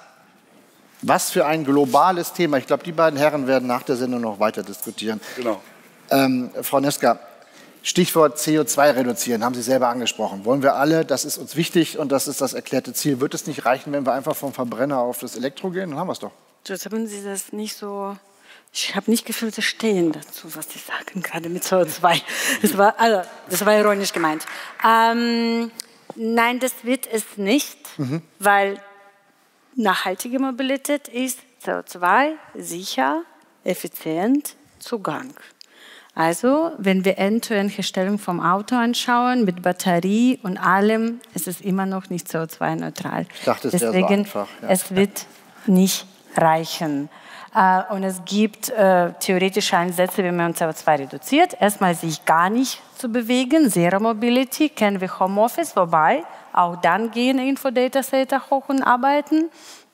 Was für ein globales Thema. Ich glaube, die beiden Herren werden nach der Sendung noch weiter diskutieren. Genau. Ähm, Frau Neska, Stichwort C O zwei reduzieren, haben Sie selber angesprochen. Wollen wir alle, das ist uns wichtig und das ist das erklärte Ziel. Wird es nicht reichen, wenn wir einfach vom Verbrenner auf das Elektro gehen? Dann haben wir es doch. Jetzt haben Sie das nicht so... Ich habe nicht gefühlt, Sie stehen dazu, was Sie sagen, gerade mit C O zwei. Das war, also, das war ironisch gemeint. Ähm, nein, das wird es nicht, mhm. weil nachhaltige Mobilität ist C O zwei sicher, effizient, Zugang. Also, wenn wir End-to-End-Herstellung vom Auto anschauen, mit Batterie und allem, ist es immer noch nicht C O zwei neutral. Ich dachte, es wäre so einfach. Ja. Es wird nicht reichen. Äh, und es gibt äh, theoretische Ansätze, wie man C O zwei reduziert. Erstmal sich gar nicht zu bewegen, Zero Mobility, kennen wir Homeoffice, wobei auch dann gehen Info-Data-Center hoch und arbeiten.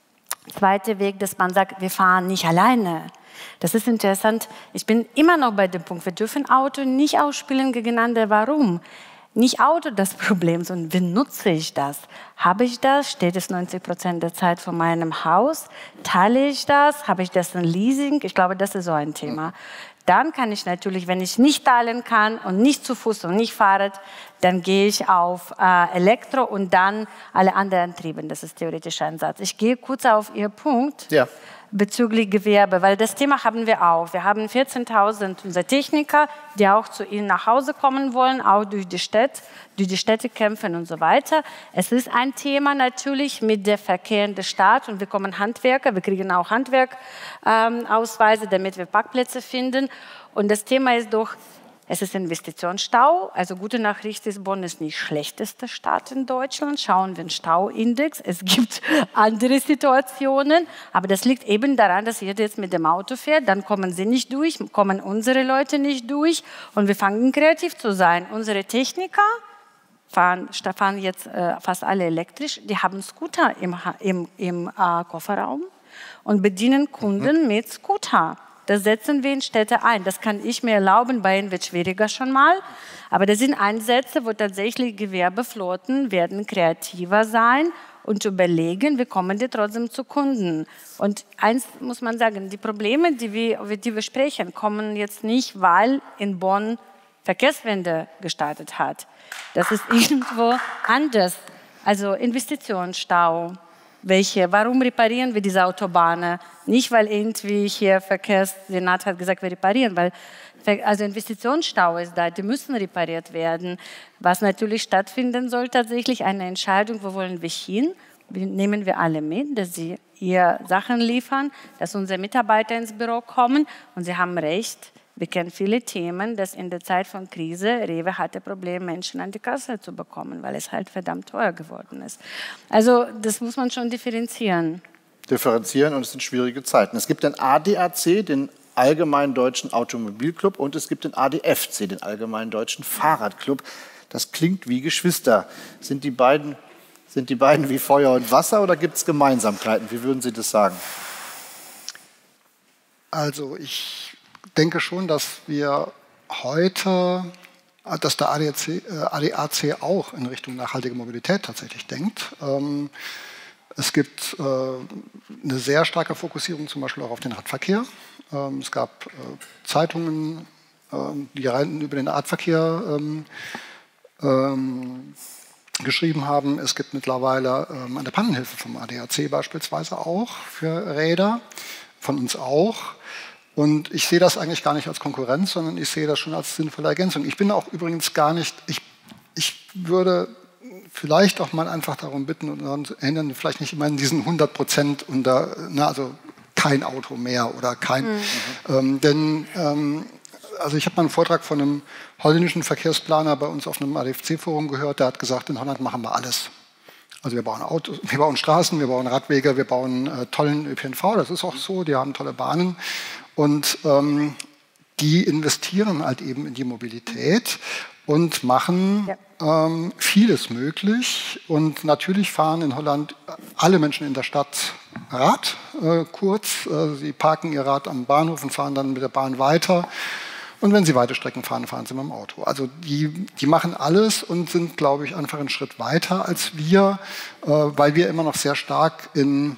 Zweiter Weg, dass man sagt, wir fahren nicht alleine. Das ist interessant. Ich bin immer noch bei dem Punkt, wir dürfen Auto nicht ausspielen gegeneinander. Warum? Nicht Auto das Problem, sondern wie nutze ich das? Habe ich das? Steht es neunzig Prozent der Zeit vor meinem Haus? Teile ich das? Habe ich das in Leasing? Ich glaube, das ist so ein Thema. Dann kann ich natürlich, wenn ich nicht teilen kann und nicht zu Fuß und nicht Fahrrad, dann gehe ich auf äh, Elektro und dann alle anderen Antriebe. Das ist theoretischer Ansatz. Ich gehe kurz auf Ihr Punkt. Ja. Bezüglich Gewerbe, weil das Thema haben wir auch. Wir haben vierzehntausend unserer Techniker, die auch zu Ihnen nach Hause kommen wollen, auch durch die Stadt, durch die Städte kämpfen und so weiter. Es ist ein Thema natürlich mit der Verkehr in der Stadt und wir kommen Handwerker, wir kriegen auch Handwerkausweise, ähm, damit wir Parkplätze finden. Und das Thema ist doch, es ist Investitionsstau. Also gute Nachricht ist, Bonn ist nicht die schlechteste Stadt in Deutschland. Schauen wir den Stauindex. Es gibt andere Situationen. Aber das liegt eben daran, dass jeder jetzt mit dem Auto fährt. Dann kommen sie nicht durch, kommen unsere Leute nicht durch. Und wir fangen kreativ zu sein. Unsere Techniker fahren, fahren jetzt äh, fast alle elektrisch. Die haben Scooter im, im, im äh, Kofferraum und bedienen Kunden mhm. mit Scooter. Das setzen wir in Städte ein. Das kann ich mir erlauben, bei Ihnen wird es schwieriger schon mal. Aber das sind Ansätze, wo tatsächlich Gewerbeflotten werden kreativer sein und überlegen, wie kommen die trotzdem zu Kunden. Und eins muss man sagen, die Probleme, die wir, über die wir sprechen, kommen jetzt nicht, weil in Bonn Verkehrswende gestartet hat. Das ist irgendwo anders. Also Investitionsstau. Welche? Warum reparieren wir diese Autobahnen? Nicht, weil irgendwie hier Verkehrssenat hat gesagt, wir reparieren, weil also Investitionsstau ist da, die müssen repariert werden. Was natürlich stattfinden soll, tatsächlich eine Entscheidung, wo wollen wir hin? Wie nehmen wir alle mit, dass sie ihr Sachen liefern, dass unsere Mitarbeiter ins Büro kommen. Und Sie haben recht, wir kennen viele Themen, dass in der Zeit von Krise Rewe hatte Probleme, Menschen an die Kasse zu bekommen, weil es halt verdammt teuer geworden ist. Also das muss man schon differenzieren. Differenzieren, und es sind schwierige Zeiten. Es gibt den A D A C, den Allgemeinen Deutschen Automobilclub, und es gibt den A D F C, den Allgemeinen Deutschen Fahrradclub. Das klingt wie Geschwister. Sind die beiden, sind die beiden wie Feuer und Wasser oder gibt es Gemeinsamkeiten? Wie würden Sie das sagen? Also ich denke schon, dass wir heute, dass der A D A C auch in Richtung nachhaltige Mobilität tatsächlich denkt. Ähm, es gibt äh, eine sehr starke Fokussierung zum Beispiel auch auf den Radverkehr. Ähm, es gab äh, Zeitungen, äh, die rein über den Radverkehr ähm, ähm, geschrieben haben. Es gibt mittlerweile ähm, eine Pannenhilfe vom A D A C beispielsweise auch für Räder, von uns auch. Und ich sehe das eigentlich gar nicht als Konkurrenz, sondern ich sehe das schon als sinnvolle Ergänzung. Ich bin auch übrigens gar nicht, ich, ich würde vielleicht auch mal einfach darum bitten und erinnern, vielleicht nicht immer in diesen hundert Prozent unter, na, also kein Auto mehr oder kein, mhm. ähm, denn ähm, also ich habe mal einen Vortrag von einem holländischen Verkehrsplaner bei uns auf einem A D F C-Forum gehört, der hat gesagt, in Holland machen wir alles. Also wir bauen Autos, wir bauen Straßen, wir bauen Radwege, wir bauen äh, tollen Ö P N V, das ist auch so, die haben tolle Bahnen. Und ähm, die investieren halt eben in die Mobilität und machen ja. ähm, vieles möglich. Und natürlich fahren in Holland alle Menschen in der Stadt Rad äh, kurz. Äh, sie parken ihr Rad am Bahnhof und fahren dann mit der Bahn weiter. Und wenn sie weite Strecken fahren, fahren sie mit dem Auto. Also die, die machen alles und sind, glaube ich, einfach einen Schritt weiter als wir, äh, weil wir immer noch sehr stark in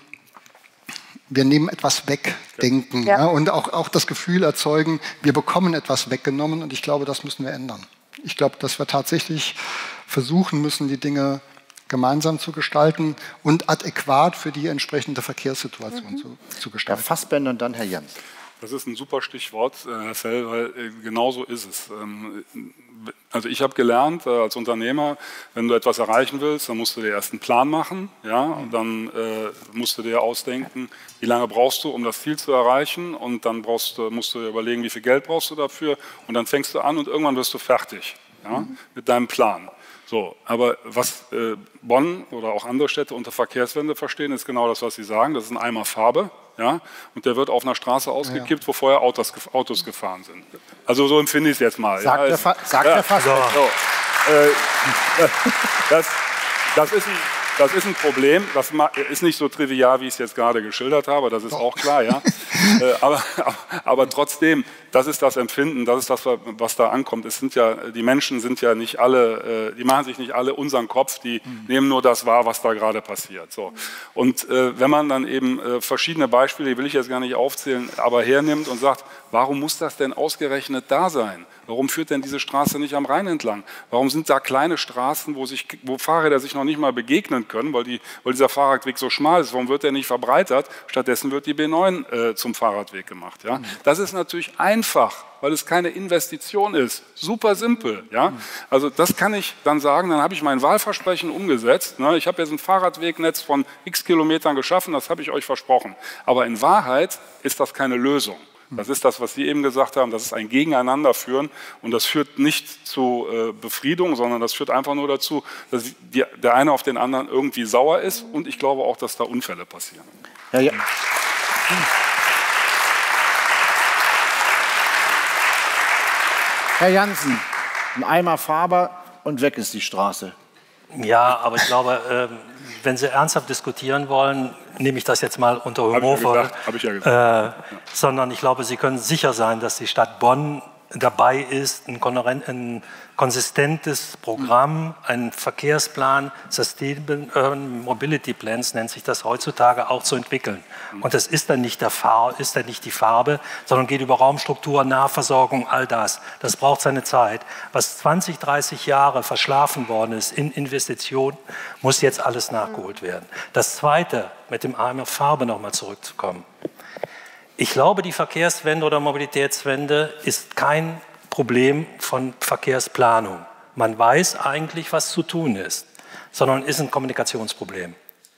wir nehmen etwas weg, denken ja. Ja, und auch, auch das Gefühl erzeugen, wir bekommen etwas weggenommen und ich glaube, das müssen wir ändern. Ich glaube, dass wir tatsächlich versuchen müssen, die Dinge gemeinsam zu gestalten und adäquat für die entsprechende Verkehrssituation mhm. zu, zu gestalten. Herr Fassbender und dann Herr Jans. Das ist ein super Stichwort, Herr Fell, weil genau so ist es. Also ich habe gelernt als Unternehmer, wenn du etwas erreichen willst, dann musst du dir erst einen Plan machen, ja, und dann äh, musst du dir ausdenken, wie lange brauchst du, um das Ziel zu erreichen, und dann brauchst du, musst du dir überlegen, wie viel Geld brauchst du dafür, und dann fängst du an und irgendwann wirst du fertig, ja, mhm. mit deinem Plan. So, aber was äh, Bonn oder auch andere Städte unter Verkehrswende verstehen, ist genau das, was Sie sagen. Das ist ein Eimer Farbe, ja, und der wird auf einer Straße ausgekippt, ja. wo vorher Autos, Autos gefahren sind. Also so empfinde ich es jetzt mal. Sagt ja, der, Fa sagt ja, der fast. So, so. Äh, das, das ist ein Das ist ein Problem, das ist nicht so trivial, wie ich es jetzt gerade geschildert habe, das ist auch klar, ja. aber, aber trotzdem, das ist das Empfinden, das ist das, was da ankommt. Es sind ja, die Menschen sind ja nicht alle, die machen sich nicht alle unseren Kopf, die mhm. nehmen nur das wahr, was da gerade passiert. So. Und äh, wenn man dann eben äh, verschiedene Beispiele, die will ich jetzt gar nicht aufzählen, aber hernimmt und sagt, warum muss das denn ausgerechnet da sein? Warum führt denn diese Straße nicht am Rhein entlang? Warum sind da kleine Straßen, wo, sich, wo Fahrräder sich noch nicht mal begegnen können, weil, die, weil dieser Fahrradweg so schmal ist? Warum wird der nicht verbreitert? Stattdessen wird die B neun äh, zum Fahrradweg gemacht. Ja? Mhm. Das ist natürlich einfach, weil es keine Investition ist. Super simpel. Ja? Mhm. Also das kann ich dann sagen, dann habe ich mein Wahlversprechen umgesetzt. Ne? Ich habe jetzt ein Fahrradwegnetz von x Kilometern geschaffen, das habe ich euch versprochen. Aber in Wahrheit ist das keine Lösung. Das ist das, was Sie eben gesagt haben, das ist ein Gegeneinanderführen, und das führt nicht zu äh, Befriedung, sondern das führt einfach nur dazu, dass die, der eine auf den anderen irgendwie sauer ist, und ich glaube auch, dass da Unfälle passieren. Ja, ja. Herr Jansen, ein Eimer Farbe und weg ist die Straße. Ja, aber ich glaube, äh, wenn Sie ernsthaft diskutieren wollen, nehme ich das jetzt mal unter Humor vor. Habe ich ja gesagt. Äh, ja. Sondern ich glaube, Sie können sicher sein, dass die Stadt Bonn dabei ist, ein, ein konsistentes Programm, ein Verkehrsplan, Sustainable Urban Mobility Plans nennt sich das heutzutage, auch zu entwickeln. Und das ist dann nicht, der Farbe, ist dann nicht die Farbe, sondern geht über Raumstruktur, Nahversorgung, all das. Das braucht seine Zeit. Was zwanzig, dreißig Jahre verschlafen worden ist in Investitionen, muss jetzt alles nachgeholt werden. Das Zweite, mit dem Eimer Farbe nochmal zurückzukommen. Ich glaube, die Verkehrswende oder Mobilitätswende ist kein Problem von Verkehrsplanung. Man weiß eigentlich, was zu tun ist, sondern ist ein Kommunikationsproblem.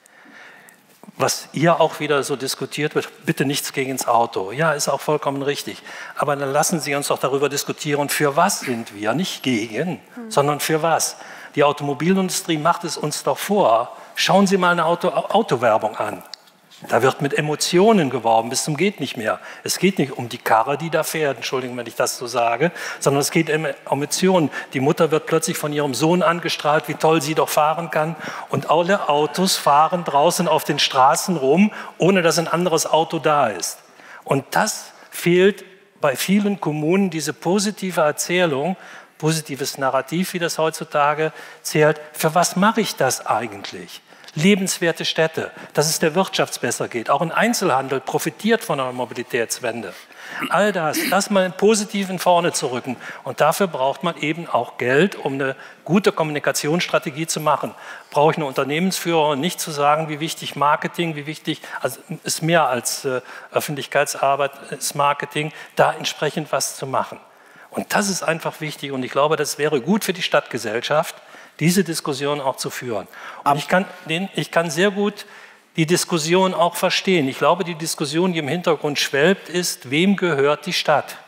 Was hier auch wieder so diskutiert wird, bitte nichts gegen das Auto. Ja, ist auch vollkommen richtig. Aber dann lassen Sie uns doch darüber diskutieren, für was sind wir? Nicht gegen, mhm. sondern für was. Die Automobilindustrie macht es uns doch vor. Schauen Sie mal eine Auto Autowerbung an. Da wird mit Emotionen geworben, bis zum geht nicht mehr. Es geht nicht um die Karre, die da fährt, Entschuldigung, wenn ich das so sage, sondern es geht um Emotionen. Die Mutter wird plötzlich von ihrem Sohn angestrahlt, wie toll sie doch fahren kann. Und alle Autos fahren draußen auf den Straßen rum, ohne dass ein anderes Auto da ist. Und das fehlt bei vielen Kommunen, diese positive Erzählung, positives Narrativ, wie das heutzutage zählt. Für was mache ich das eigentlich? Lebenswerte Städte, dass es der Wirtschaft besser geht. Auch ein Einzelhandel profitiert von einer Mobilitätswende. All das, das mal positiv in vorne zu rücken. Und dafür braucht man eben auch Geld, um eine gute Kommunikationsstrategie zu machen. Brauche ich eine Unternehmensführer, nicht zu sagen, wie wichtig Marketing, wie wichtig, also ist mehr als äh, Öffentlichkeitsarbeit, ist Marketing, da entsprechend was zu machen. Und das ist einfach wichtig und ich glaube, das wäre gut für die Stadtgesellschaft, diese Diskussion auch zu führen. Und ich kann, den, ich kann sehr gut die Diskussion auch verstehen. Ich glaube, die Diskussion, die im Hintergrund schwelbt, ist, wem gehört die Stadt?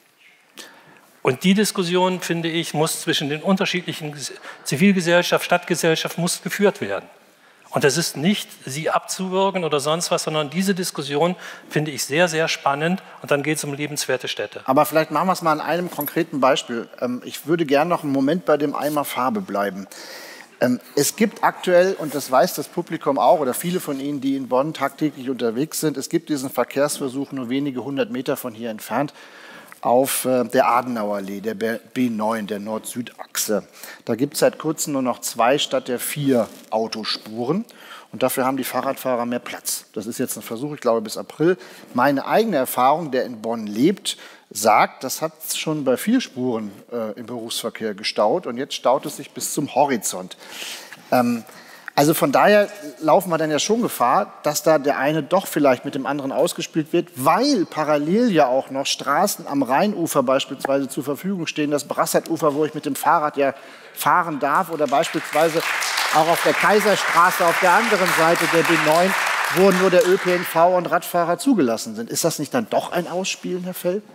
Und die Diskussion, finde ich, muss zwischen den unterschiedlichen Zivilgesellschaft, Stadtgesellschaft, muss geführt werden. Und das ist nicht, sie abzuwürgen oder sonst was, sondern diese Diskussion finde ich sehr, sehr spannend. Und dann geht es um lebenswerte Städte. Aber vielleicht machen wir es mal an einem konkreten Beispiel. Ich würde gerne noch einen Moment bei dem Eimer Farbe bleiben. Es gibt aktuell, und das weiß das Publikum auch, oder viele von Ihnen, die in Bonn tagtäglich unterwegs sind, es gibt diesen Verkehrsversuch nur wenige hundert Meter von hier entfernt auf der Adenauerallee, der B neun, der Nord-Süd-Achse. Da gibt es seit kurzem nur noch zwei statt der vier Autospuren. Und dafür haben die Fahrradfahrer mehr Platz. Das ist jetzt ein Versuch, ich glaube, bis April. Meine eigene Erfahrung, der in Bonn lebt, sagt, das hat schon bei vier Spuren äh, im Berufsverkehr gestaut. Und jetzt staut es sich bis zum Horizont. Ähm, Also von daher laufen wir dann ja schon Gefahr, dass da der eine doch vielleicht mit dem anderen ausgespielt wird, weil parallel ja auch noch Straßen am Rheinufer beispielsweise zur Verfügung stehen, das Brassertufer, wo ich mit dem Fahrrad ja fahren darf, oder beispielsweise auch auf der Kaiserstraße auf der anderen Seite der B neun, wo nur der Ö P N V und Radfahrer zugelassen sind. Ist das nicht dann doch ein Ausspielen, Herr Fell?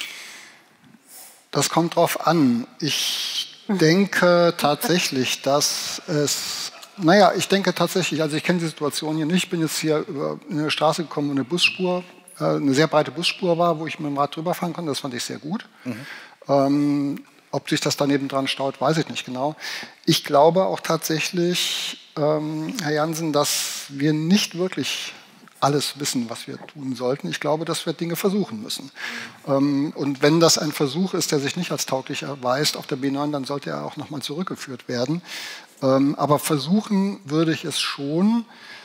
Das kommt drauf an. Ich denke tatsächlich, dass es Naja, ich denke tatsächlich, also ich kenne die Situation hier nicht, ich bin jetzt hier über eine Straße gekommen, wo eine Busspur, äh, eine sehr breite Busspur war, wo ich mit dem Rad drüber fahren konnte, das fand ich sehr gut. Mhm. Ähm, ob sich das daneben dran staut, weiß ich nicht genau. Ich glaube auch tatsächlich, ähm, Herr Jansen, dass wir nicht wirklich alles wissen, was wir tun sollten. Ich glaube, dass wir Dinge versuchen müssen. Ähm, und wenn das ein Versuch ist, der sich nicht als tauglich erweist auf der B neun, dann sollte er auch nochmal zurückgeführt werden. Ähm, aber versuchen würde ich es schon,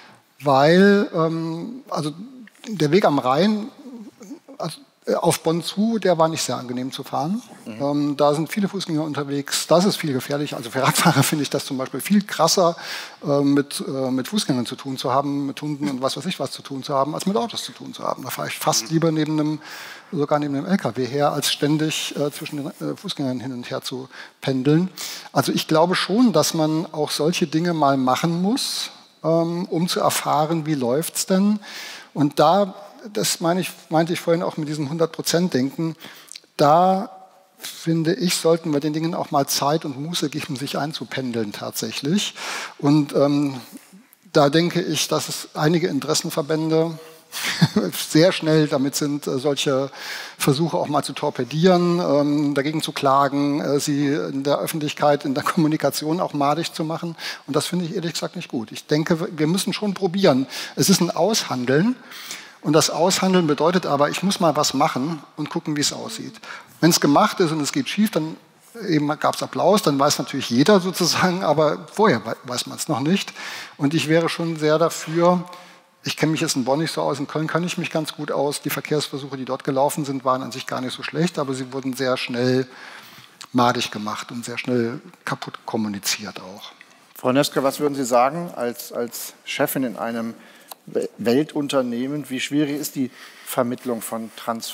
weil ähm, also der Weg am Rhein also, äh, auf Bonn zu, der war nicht sehr angenehm zu fahren. Mhm. Ähm, da sind viele Fußgänger unterwegs, das ist viel gefährlich. Also für Radfahrer finde ich das zum Beispiel viel krasser, äh, mit, äh, mit Fußgängern zu tun zu haben, mit Hunden und was weiß ich was zu tun zu haben, als mit Autos zu tun zu haben. Da fahre ich fast lieber neben einem sogar neben dem L K W her, als ständig äh, zwischen den äh, Fußgängern hin und her zu pendeln. Also ich glaube schon, dass man auch solche Dinge mal machen muss, ähm, um zu erfahren, wie läuft es denn. Und da, das meine ich, meinte ich vorhin auch mit diesem hundert Prozent Denken, da finde ich, sollten wir den Dingen auch mal Zeit und Muße geben, sich einzupendeln tatsächlich. Und ähm, da denke ich, dass es einige Interessenverbände sehr schnell damit sind, solche Versuche auch mal zu torpedieren, ähm, dagegen zu klagen, äh, sie in der Öffentlichkeit, in der Kommunikation auch madig zu machen. Und das finde ich ehrlich gesagt nicht gut. Ich denke, wir müssen schon probieren. Es ist ein Aushandeln. Und das Aushandeln bedeutet aber, ich muss mal was machen und gucken, wie es aussieht. Wenn es gemacht ist und es geht schief, dann eben gab es Applaus, dann weiß natürlich jeder sozusagen, aber vorher weiß man es noch nicht. Und ich wäre schon sehr dafür, ich kenne mich jetzt in Bonn nicht so aus, in Köln kann ich mich ganz gut aus. Die Verkehrsversuche, die dort gelaufen sind, waren an sich gar nicht so schlecht, aber sie wurden sehr schnell madig gemacht und sehr schnell kaputt kommuniziert auch. Frau Nöske, was würden Sie sagen als, als Chefin in einem Weltunternehmen. Wie schwierig ist die Vermittlung von,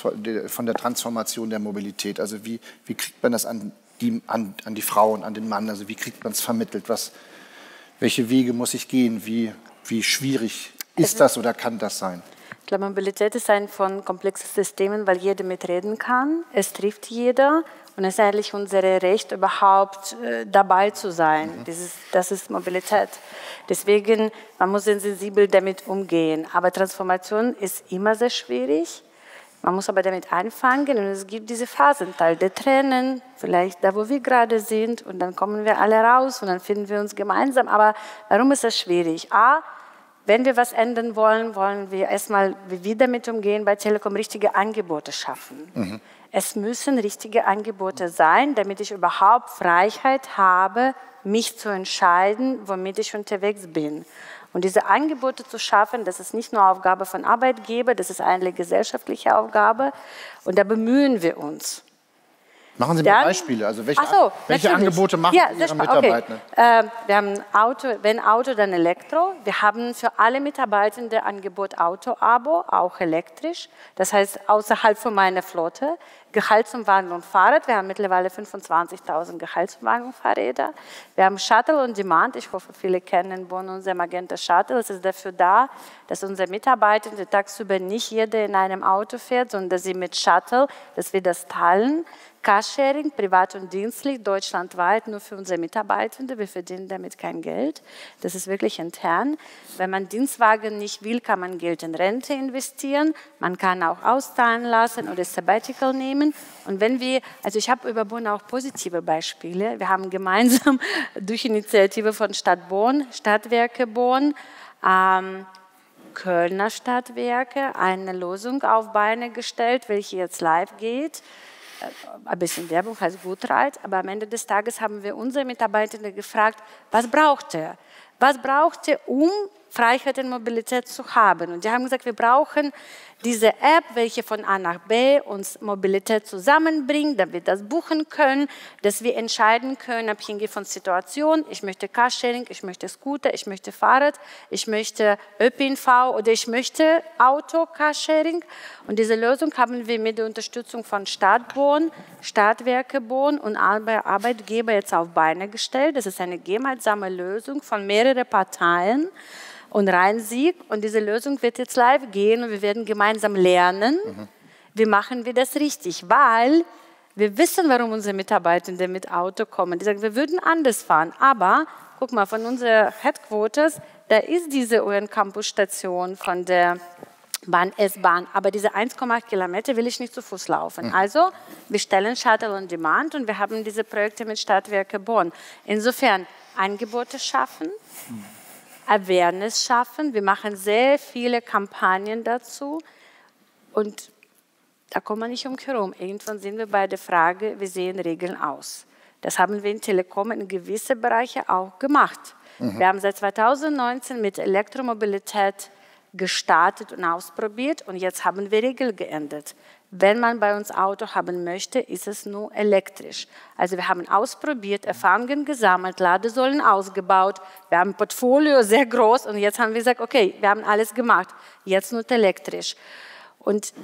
von der Transformation der Mobilität? Also wie, wie kriegt man das an die, an, an die Frau und an den Mann? Also wie kriegt man es vermittelt? Was, welche Wege muss ich gehen? Wie, wie schwierig ist das oder kann das sein? Ich glaube, Mobilität ist ein von komplexen Systemen, weil jeder mitreden kann. Es trifft jeder. Und es ist eigentlich unser Recht, überhaupt äh, dabei zu sein. Mhm. Das ist, das ist Mobilität. Deswegen, man muss sensibel damit umgehen. Aber Transformation ist immer sehr schwierig. Man muss aber damit anfangen. Und es gibt diese Phasen, Teil der Tränen, vielleicht da, wo wir gerade sind. Und dann kommen wir alle raus und dann finden wir uns gemeinsam. Aber warum ist das schwierig? A, wenn wir was ändern wollen, wollen wir erstmal, wie wir damit umgehen, bei Telekom richtige Angebote schaffen. Mhm. Es müssen richtige Angebote sein, damit ich überhaupt Freiheit habe, mich zu entscheiden, womit ich unterwegs bin. Und diese Angebote zu schaffen, das ist nicht nur Aufgabe von Arbeitgeber, das ist eine gesellschaftliche Aufgabe. Und da bemühen wir uns. Machen Sie mal Beispiele. Also welche, so, welche Angebote machen ja, Ihre Mitarbeiter? Okay. Äh, wir haben Auto, wenn Auto, dann Elektro. Wir haben für alle Mitarbeitende Angebot Auto-Abo, auch elektrisch. Das heißt, außerhalb von meiner Flotte. Gehaltsumwandlung Fahrrad. Wir haben mittlerweile fünfundzwanzigtausend Gehaltsumwandlung Fahrräder. Wir haben Shuttle on Demand. Ich hoffe, viele kennen Bonn unser Magenta Shuttle. Es ist dafür da, dass unsere Mitarbeitende tagsüber nicht jeder in einem Auto fährt, sondern dass sie mit Shuttle, dass wir das teilen. Carsharing, privat und dienstlich, deutschlandweit, nur für unsere Mitarbeitende. Wir verdienen damit kein Geld. Das ist wirklich intern. Wenn man Dienstwagen nicht will, kann man Geld in Rente investieren. Man kann auch auszahlen lassen oder Sabbatical nehmen. Und wenn wir, also ich habe über Bonn auch positive Beispiele. Wir haben gemeinsam durch Initiative von Stadt Bonn, Stadtwerke Bonn, ähm, Kölner Stadtwerke eine Lösung auf Beine gestellt, welche jetzt live geht. Ein bisschen Werbung heißt Gutreit, aber am Ende des Tages haben wir unsere Mitarbeitenden gefragt, was braucht er? Was braucht er, um Freiheit und Mobilität zu haben? Und die haben gesagt, wir brauchen diese App, welche von A nach B uns Mobilität zusammenbringt, damit wir das buchen können, dass wir entscheiden können, abhängig von Situation, ich möchte Carsharing, ich möchte Scooter, ich möchte Fahrrad, ich möchte Ö P N V oder ich möchte Auto, Carsharing. Und diese Lösung haben wir mit der Unterstützung von Stadt Bonn, Stadtwerke Bonn und Arbeitgeber jetzt auf Beine gestellt. Das ist eine gemeinsame Lösung von mehreren Parteien und Rhein-Sieg. Und diese Lösung wird jetzt live gehen und wir werden gemeinsam lernen, mhm. wie machen wir das richtig. Weil wir wissen, warum unsere Mitarbeitenden mit Auto kommen. Die sagen, wir würden anders fahren. Aber, guck mal, von unserer Headquarters, da ist diese U N-Campus-Station von der Bahn, S-Bahn. Aber diese eins Komma acht Kilometer will ich nicht zu Fuß laufen. Mhm. Also, wir stellen Shuttle on Demand und wir haben diese Projekte mit Stadtwerke Bonn. Insofern, Angebote schaffen, mhm. Awareness schaffen. Wir machen sehr viele Kampagnen dazu und da kommen wir nicht umherum. Irgendwann sind wir bei der Frage, wie sehen Regeln aus? Das haben wir in Telekom in gewissen Bereichen auch gemacht. Mhm. Wir haben seit zweitausendneunzehn mit Elektromobilität gestartet und ausprobiert und jetzt haben wir Regeln geändert. Wenn man bei uns Auto haben möchte, ist es nur elektrisch. Also wir haben ausprobiert, Erfahrungen gesammelt, Ladesäulen ausgebaut, wir haben ein Portfolio sehr groß und jetzt haben wir gesagt, okay, wir haben alles gemacht, jetzt nur elektrisch. Und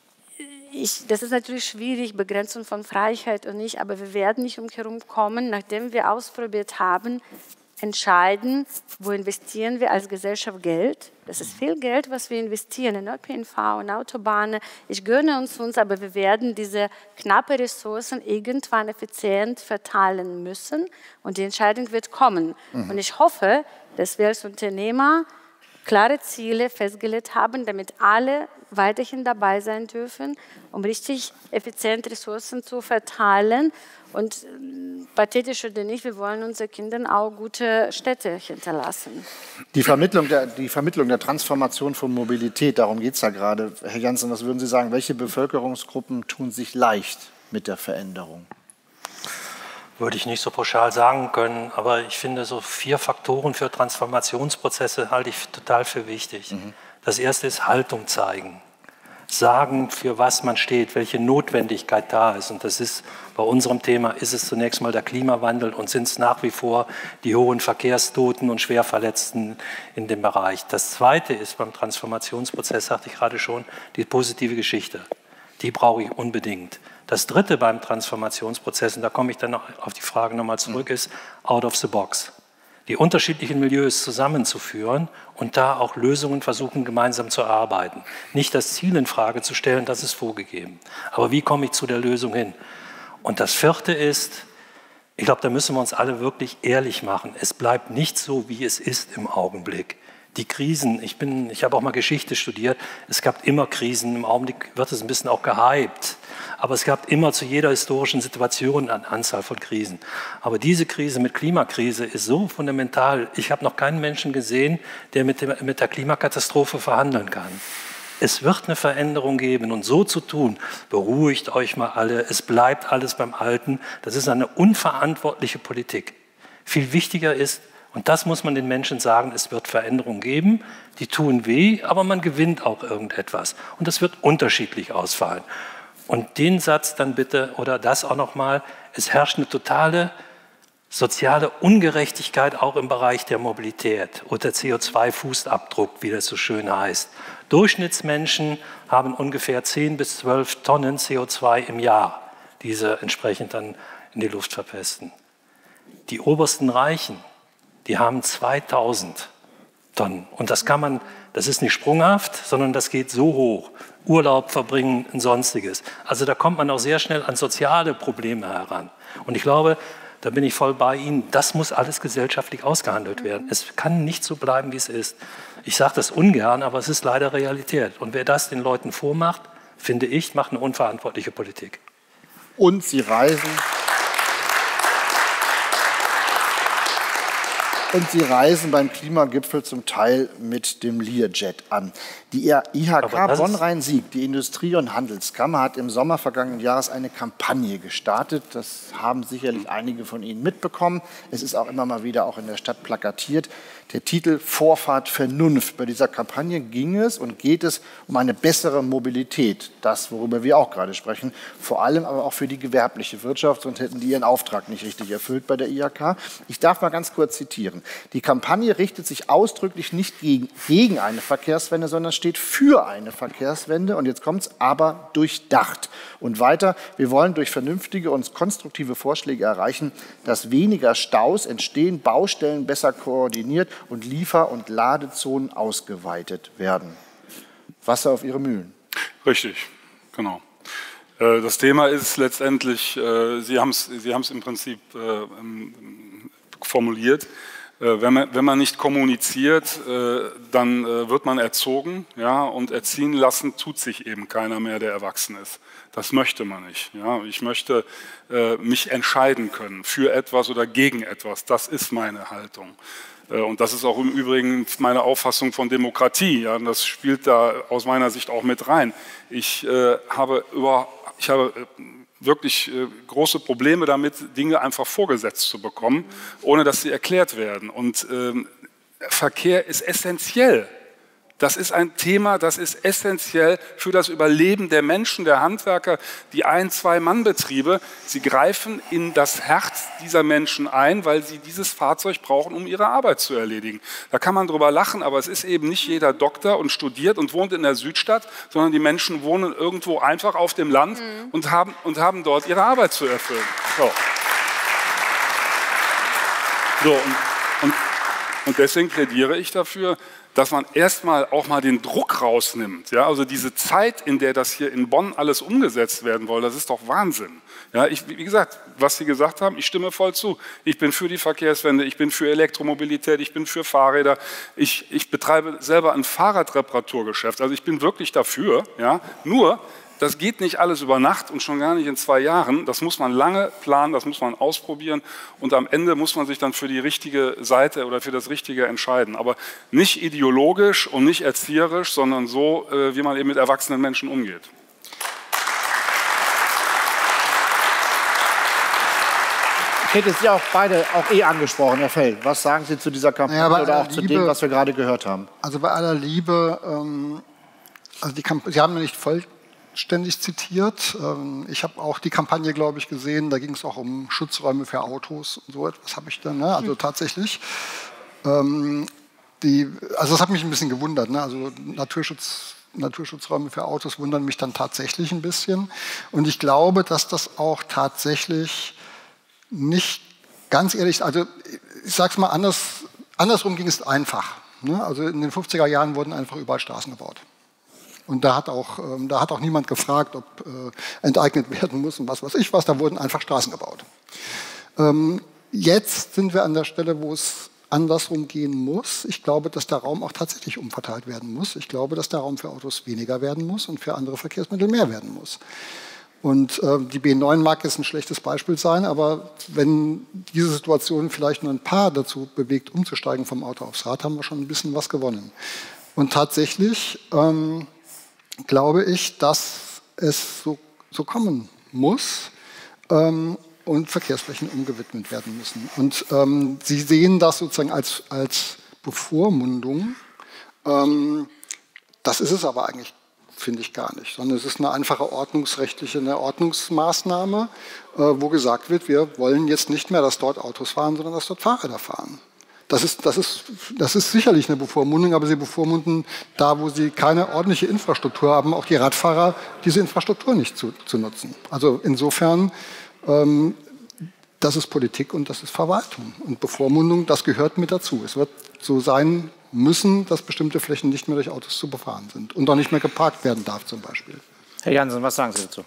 ich, das ist natürlich schwierig, Begrenzung von Freiheit und nicht, aber wir werden nicht umherum kommen, nachdem wir ausprobiert haben, entscheiden, wo investieren wir als Gesellschaft Geld. Das ist viel Geld, was wir investieren in Ö P N V, in Autobahnen. Ich gönne uns uns, aber wir werden diese knappen Ressourcen irgendwann effizient verteilen müssen und die Entscheidung wird kommen. Mhm. Und ich hoffe, dass wir als Unternehmer klare Ziele festgelegt haben, damit alle weiterhin dabei sein dürfen, um richtig effizient Ressourcen zu verteilen. Und pathetisch oder nicht, wir wollen unseren Kindern auch gute Städte hinterlassen. Die Vermittlung der, die Vermittlung der Transformation von Mobilität, darum geht es ja gerade. Herr Janssen, was würden Sie sagen, welche Bevölkerungsgruppen tun sich leicht mit der Veränderung? Würde ich nicht so pauschal sagen können, aber ich finde, so vier Faktoren für Transformationsprozesse halte ich total für wichtig. Mhm. Das erste ist Haltung zeigen. sagen, für was man steht, welche Notwendigkeit da ist. Und das ist bei unserem Thema, ist es zunächst mal der Klimawandel und sind es nach wie vor die hohen Verkehrstoten und Schwerverletzten in dem Bereich. Das Zweite ist beim Transformationsprozess, sagte ich gerade schon, die positive Geschichte. Die brauche ich unbedingt. Das Dritte beim Transformationsprozess, und da komme ich dann noch auf die Frage nochmal zurück, ist out of the box. Die unterschiedlichen Milieus zusammenzuführen und da auch Lösungen versuchen, gemeinsam zu erarbeiten. Nicht das Ziel in Frage zu stellen, das ist vorgegeben. Aber wie komme ich zu der Lösung hin? Und das Vierte ist, ich glaube, da müssen wir uns alle wirklich ehrlich machen. Es bleibt nicht so, wie es ist im Augenblick. Die Krisen, ich, bin, ich habe auch mal Geschichte studiert, es gab immer Krisen, im Augenblick wird es ein bisschen auch gehypt, aber es gab immer zu jeder historischen Situation eine Anzahl von Krisen. Aber diese Krise mit Klimakrise ist so fundamental, ich habe noch keinen Menschen gesehen, der mit, dem, mit der Klimakatastrophe verhandeln kann. Es wird eine Veränderung geben und so zu tun, beruhigt euch mal alle, es bleibt alles beim Alten, das ist eine unverantwortliche Politik. Viel wichtiger ist, und das muss man den Menschen sagen, es wird Veränderungen geben, die tun weh, aber man gewinnt auch irgendetwas. Und das wird unterschiedlich ausfallen. Und den Satz dann bitte, oder das auch nochmal, es herrscht eine totale soziale Ungerechtigkeit auch im Bereich der Mobilität oder C O zwei Fußabdruck, wie das so schön heißt. Durchschnittsmenschen haben ungefähr zehn bis zwölf Tonnen C O zwei im Jahr, die sie entsprechend dann in die Luft verpesten. Die obersten Reichen, die haben zweitausend Tonnen. Und das kann man, das ist nicht sprunghaft, sondern das geht so hoch. Urlaub verbringen, ein Sonstiges. Also da kommt man auch sehr schnell an soziale Probleme heran. Und ich glaube, da bin ich voll bei Ihnen, das muss alles gesellschaftlich ausgehandelt werden. Es kann nicht so bleiben, wie es ist. Ich sage das ungern, aber es ist leider Realität. Und wer das den Leuten vormacht, finde ich, macht eine unverantwortliche Politik. Und Sie reisen... Und Sie reisen beim Klimagipfel zum Teil mit dem Learjet an. Die I H K Bonn-Rhein-Sieg, die Industrie- und Handelskammer, hat im Sommer vergangenen Jahres eine Kampagne gestartet. Das haben sicherlich einige von Ihnen mitbekommen. Es ist auch immer mal wieder auch in der Stadt plakatiert. Der Titel Vorfahrt Vernunft. Bei dieser Kampagne ging es und geht es um eine bessere Mobilität. Das, worüber wir auch gerade sprechen. Vor allem aber auch für die gewerbliche Wirtschaft. Sonst hätten die ihren Auftrag nicht richtig erfüllt bei der I H K. Ich darf mal ganz kurz zitieren. Die Kampagne richtet sich ausdrücklich nicht gegen, gegen eine Verkehrswende, sondern steht für eine Verkehrswende. Und jetzt kommt es aber durchdacht. Und weiter, wir wollen durch vernünftige und konstruktive Vorschläge erreichen, dass weniger Staus entstehen, Baustellen besser koordiniert und Liefer- und Ladezonen ausgeweitet werden. Wasser auf Ihre Mühlen. Richtig, genau. Das Thema ist letztendlich, Sie haben es Sie haben es im Prinzip formuliert, wenn man, wenn man nicht kommuniziert, dann wird man erzogen, ja, und erziehen lassen tut sich eben keiner mehr, der erwachsen ist. Das möchte man nicht. Ja. Ich möchte mich entscheiden können für etwas oder gegen etwas. Das ist meine Haltung. Und das ist auch im Übrigen meine Auffassung von Demokratie. Ja, und das spielt da aus meiner Sicht auch mit rein. Ich äh, habe, über, ich habe wirklich äh, große Probleme damit, Dinge einfach vorgesetzt zu bekommen, ohne dass sie erklärt werden. Und ähm, Verkehr ist essentiell. Das ist ein Thema, das ist essentiell für das Überleben der Menschen, der Handwerker, die Ein-, Zwei-Mann-Betriebe. Sie greifen in das Herz dieser Menschen ein, weil sie dieses Fahrzeug brauchen, um ihre Arbeit zu erledigen. Da kann man drüber lachen, aber es ist eben nicht jeder Doktor und studiert und wohnt in der Südstadt, sondern die Menschen wohnen irgendwo einfach auf dem Land mhm. und, haben, und haben dort ihre Arbeit zu erfüllen. So, so und, und, und deswegen plädiere ich dafür, dass man erstmal auch mal den Druck rausnimmt. Ja? Also diese Zeit, in der das hier in Bonn alles umgesetzt werden soll, das ist doch Wahnsinn. Ja, ich, wie gesagt, was Sie gesagt haben, ich stimme voll zu. Ich bin für die Verkehrswende, ich bin für Elektromobilität, ich bin für Fahrräder. Ich, ich betreibe selber ein Fahrradreparaturgeschäft, also ich bin wirklich dafür. Ja? Nur, das geht nicht alles über Nacht und schon gar nicht in zwei Jahren. Das muss man lange planen, das muss man ausprobieren und am Ende muss man sich dann für die richtige Seite oder für das Richtige entscheiden. Aber nicht ideologisch und nicht erzieherisch, sondern so, wie man eben mit erwachsenen Menschen umgeht. Ich hätte Sie auch beide auch eh angesprochen, Herr Feld. Was sagen Sie zu dieser Kampagne ja, oder auch Liebe, zu dem, was wir gerade gehört haben? Also bei aller Liebe... Ähm also die Kamp Sie haben nicht vollständig zitiert. Ich habe auch die Kampagne, glaube ich, gesehen. Da ging es auch um Schutzräume für Autos und so etwas habe ich dann. Ne? Also tatsächlich. Ähm, die, also das hat mich ein bisschen gewundert. Ne? Also Naturschutz, Naturschutzräume für Autos wundern mich dann tatsächlich ein bisschen. Und ich glaube, dass das auch tatsächlich nicht ganz ehrlich, also ich sage es mal anders, andersrum ging es einfach. Ne? Also in den fünfziger Jahren wurden einfach überall Straßen gebaut. Und da hat auch, ähm, da hat auch niemand gefragt, ob äh, enteignet werden muss und was weiß ich was, da wurden einfach Straßen gebaut. Ähm, jetzt sind wir an der Stelle, wo es andersrum gehen muss. Ich glaube, dass der Raum auch tatsächlich umverteilt werden muss. Ich glaube, dass der Raum für Autos weniger werden muss und für andere Verkehrsmittel mehr werden muss. Und äh, die B neun mag jetzt ein schlechtes Beispiel sein, aber wenn diese Situation vielleicht nur ein paar dazu bewegt, umzusteigen vom Auto aufs Rad, haben wir schon ein bisschen was gewonnen. Und tatsächlich ähm, glaube ich, dass es so, so kommen muss, ähm, und Verkehrsflächen umgewidmet werden müssen. Und ähm, Sie sehen das sozusagen als, als Bevormundung. Ähm, das ist es aber eigentlich, finde ich, gar nicht, sondern es ist eine einfache ordnungsrechtliche eine Ordnungsmaßnahme, äh, wo gesagt wird, wir wollen jetzt nicht mehr, dass dort Autos fahren, sondern dass dort Fahrräder fahren. Das ist, das ist, das ist sicherlich eine Bevormundung, aber sie bevormunden da, wo sie keine ordentliche Infrastruktur haben, auch die Radfahrer, diese Infrastruktur nicht zu, zu nutzen. Also insofern, ähm, das ist Politik und das ist Verwaltung. Und Bevormundung, das gehört mit dazu. Es wird so sein müssen, dass bestimmte Flächen nicht mehr durch Autos zu befahren sind und auch nicht mehr geparkt werden darf zum Beispiel. Herr Jansen, was sagen Sie dazu?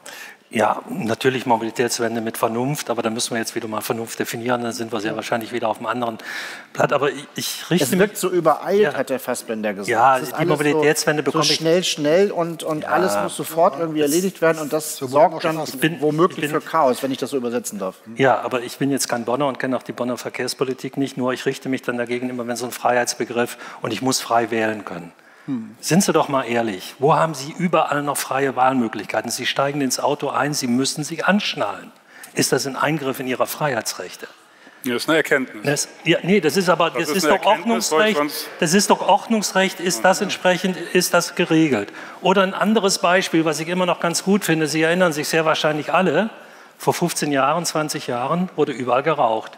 Ja, natürlich Mobilitätswende mit Vernunft, aber da müssen wir jetzt wieder mal Vernunft definieren, dann sind wir sehr wahrscheinlich wieder auf einem anderen Blatt. Aber ich, ich richte Es wirkt so übereilt, ja. hat der Fassbender gesagt. Ja, es ist die Mobilitätswende so, bekomme so ich schnell, schnell und, und ja. alles muss sofort irgendwie erledigt werden und das sorgt dann bin, womöglich bin, für Chaos, wenn ich das so übersetzen darf. Ja, aber ich bin jetzt kein Bonner und kenne auch die Bonner Verkehrspolitik nicht, nur ich richte mich dann dagegen immer, wenn so ein Freiheitsbegriff und ich muss frei wählen können. Sind Sie doch mal ehrlich, wo haben Sie überall noch freie Wahlmöglichkeiten? Sie steigen ins Auto ein, Sie müssen sich anschnallen. Ist das ein Eingriff in Ihre Freiheitsrechte? Ja, das ist eine Erkenntnis. Das, ja, nee, das ist aber, das, das ist, ist doch Ordnungsrecht. Das ist doch Ordnungsrecht, ist das entsprechend, ist das geregelt? Oder ein anderes Beispiel, was ich immer noch ganz gut finde, Sie erinnern sich sehr wahrscheinlich alle, vor fünfzehn Jahren, zwanzig Jahren wurde überall geraucht.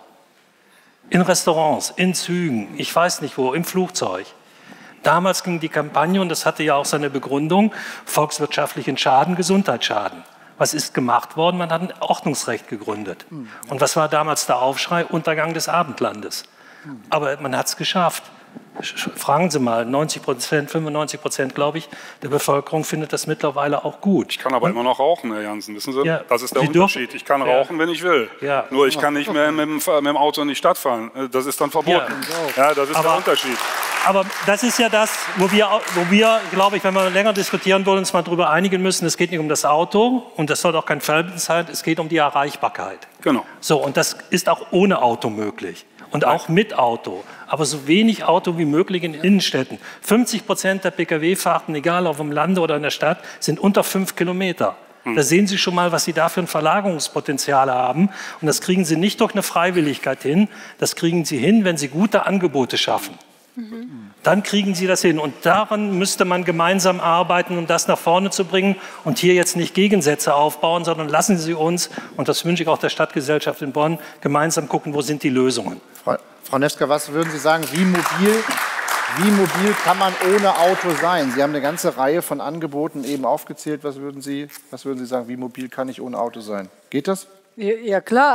In Restaurants, in Zügen, ich weiß nicht wo, im Flugzeug. Damals ging die Kampagne, und das hatte ja auch seine Begründung, volkswirtschaftlichen Schaden, Gesundheitsschaden. Was ist gemacht worden? Man hat ein Ordnungsrecht gegründet. Und was war damals der Aufschrei? Untergang des Abendlandes. Aber man hat es geschafft. Fragen Sie mal, neunzig Prozent, fünfundneunzig Prozent, glaube ich, der Bevölkerung findet das mittlerweile auch gut. Ich kann aber und, immer noch rauchen, Herr Jansen, wissen Sie? Ja, das ist der Sie Unterschied. dürfen, ich kann ja. rauchen, wenn ich will. Ja. Nur ich kann nicht mehr mit dem, mit dem Auto in die Stadt fahren. Das ist dann verboten. Ja, ja das ist aber, der Unterschied. Aber das ist ja das, wo wir, wo wir, glaube ich, wenn wir länger diskutieren wollen, uns mal darüber einigen müssen, es geht nicht um das Auto und das soll auch kein Verhältnis sein, es geht um die Erreichbarkeit. Genau. So, und das ist auch ohne Auto möglich. Und auch mit Auto, aber so wenig Auto wie möglich in Innenstädten. fünfzig Prozent der Pkw-Fahrten, egal auf dem Lande oder in der Stadt, sind unter fünf Kilometer. Hm. Da sehen Sie schon mal, was Sie da für ein Verlagerungspotenzial haben. Und das kriegen Sie nicht durch eine Freiwilligkeit hin, das kriegen Sie hin, wenn Sie gute Angebote schaffen. Mhm. Dann kriegen Sie das hin. Und daran müsste man gemeinsam arbeiten, um das nach vorne zu bringen und hier jetzt nicht Gegensätze aufbauen, sondern lassen Sie uns, und das wünsche ich auch der Stadtgesellschaft in Bonn, gemeinsam gucken, wo sind die Lösungen. Frau, Frau Nefska, was würden Sie sagen, wie mobil, wie mobil kann man ohne Auto sein? Sie haben eine ganze Reihe von Angeboten eben aufgezählt. Was würden Sie, was würden Sie sagen, wie mobil kann ich ohne Auto sein? Geht das? Ja, ja klar,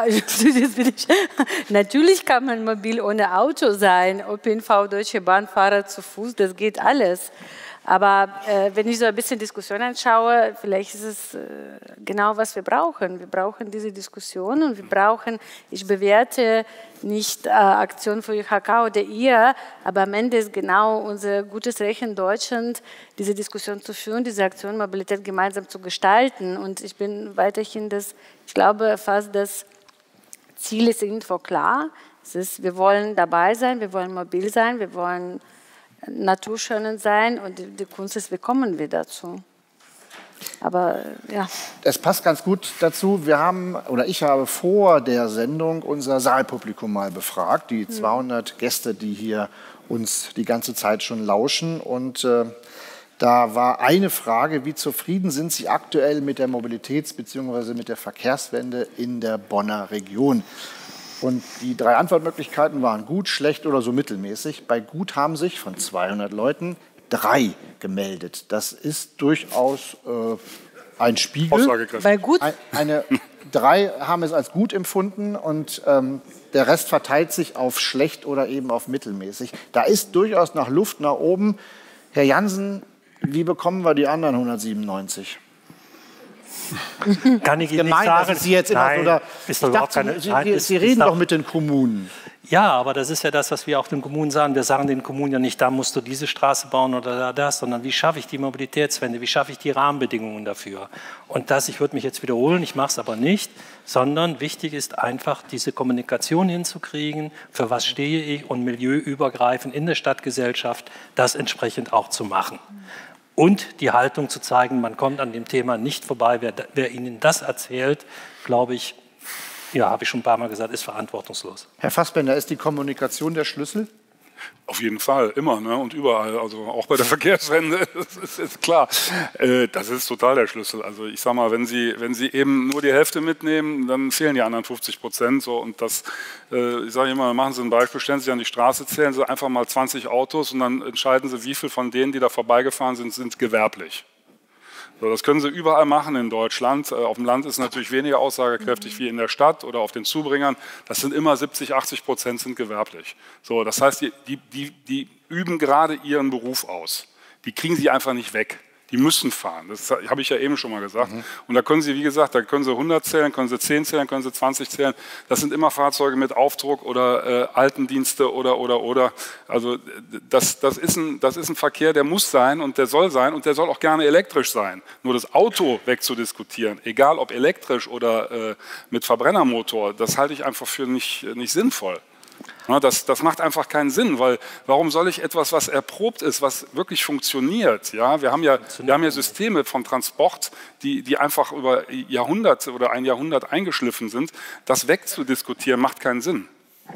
natürlich kann man mobil ohne Auto sein, O P N V, Deutsche Bahn, Fahrrad, zu Fuß, das geht alles. Aber äh, wenn ich so ein bisschen Diskussion anschaue, vielleicht ist es äh, genau, was wir brauchen. Wir brauchen diese Diskussion und wir brauchen, ich bewerte nicht äh, Aktion für I H K oder ihr, aber am Ende ist genau unser gutes Recht in Deutschland, diese Diskussion zu führen, diese Aktion Mobilität gemeinsam zu gestalten. Und ich bin weiterhin das, ich glaube fast, das Ziel ist irgendwo klar. Es ist, wir wollen dabei sein, wir wollen mobil sein, wir wollen naturschonend sein und die, die Kunst ist, wie kommen wir dazu? Aber ja. Es passt ganz gut dazu. Wir haben, oder ich habe vor der Sendung unser Saalpublikum mal befragt, die zweihundert Gäste, die hier uns die ganze Zeit schon lauschen. Und äh, Da war eine Frage, wie zufrieden sind Sie aktuell mit der Mobilitäts- bzw. mit der Verkehrswende in der Bonner Region? Und die drei Antwortmöglichkeiten waren gut, schlecht oder so mittelmäßig. Bei gut haben sich von zweihundert Leuten drei gemeldet. Das ist durchaus äh, ein Spiegel. Bei gut? Ein, eine, drei haben es als gut empfunden und ähm, der Rest verteilt sich auf schlecht oder eben auf mittelmäßig. Da ist durchaus noch Luft nach oben. Herr Jansen, wie bekommen wir die anderen hundertsiebenundneunzig? Kann ich Ihnen Gemein, nicht sagen. dass Sie jetzt immer Nein, oder ist ich doch dachte, keine, Sie, nein, Sie, ist, Sie ist reden doch, doch mit den Kommunen. Ja, aber das ist ja das, was wir auch den Kommunen sagen. Wir sagen den Kommunen ja nicht, da musst du diese Straße bauen oder da das, sondern wie schaffe ich die Mobilitätswende, wie schaffe ich die Rahmenbedingungen dafür. Und das, ich würde mich jetzt wiederholen, ich mache es aber nicht, sondern wichtig ist einfach, diese Kommunikation hinzukriegen, für was stehe ich und milieuübergreifend in der Stadtgesellschaft das entsprechend auch zu machen. Und die Haltung zu zeigen, man kommt an dem Thema nicht vorbei. Wer, wer Ihnen das erzählt, glaube ich, ja, habe ich schon ein paar Mal gesagt, ist verantwortungslos. Herr Fassbender, ist die Kommunikation der Schlüssel? Auf jeden Fall, immer, ne? Und überall, also auch bei der Verkehrswende, das ist, ist klar. Äh, das ist total der Schlüssel. Also ich sage mal, wenn Sie, wenn Sie eben nur die Hälfte mitnehmen, dann fehlen die anderen fünfzig Prozent. So, und das, äh, ich sage immer, machen Sie ein Beispiel, stellen Sie sich an die Straße, zählen Sie einfach mal zwanzig Autos und dann entscheiden Sie, wie viele von denen, die da vorbeigefahren sind, sind gewerblich. So, das können Sie überall machen in Deutschland. Auf dem Land ist es natürlich weniger aussagekräftig wie in der Stadt oder auf den Zubringern. Das sind immer siebzig, achtzig Prozent sind gewerblich. So, das heißt, die, die, die, die üben gerade ihren Beruf aus. Die kriegen sie einfach nicht weg. Die müssen fahren. Das habe ich ja eben schon mal gesagt. Mhm. Und da können Sie, wie gesagt, da können Sie hundert zählen, können Sie zehn zählen, können Sie zwanzig zählen. Das sind immer Fahrzeuge mit Aufdruck oder äh, Altendienste oder, oder, oder. Also das, das, ist ein, das ist ein Verkehr, der muss sein und der soll sein und der soll auch gerne elektrisch sein. Nur das Auto wegzudiskutieren, egal ob elektrisch oder äh, mit Verbrennermotor, das halte ich einfach für nicht, nicht sinnvoll. Ja, das, das macht einfach keinen Sinn, weil warum soll ich etwas, was erprobt ist, was wirklich funktioniert? Ja, wir haben ja, wir haben ja Systeme vom Transport, die, die einfach über Jahrhunderte oder ein Jahrhundert eingeschliffen sind. Das wegzudiskutieren macht keinen Sinn.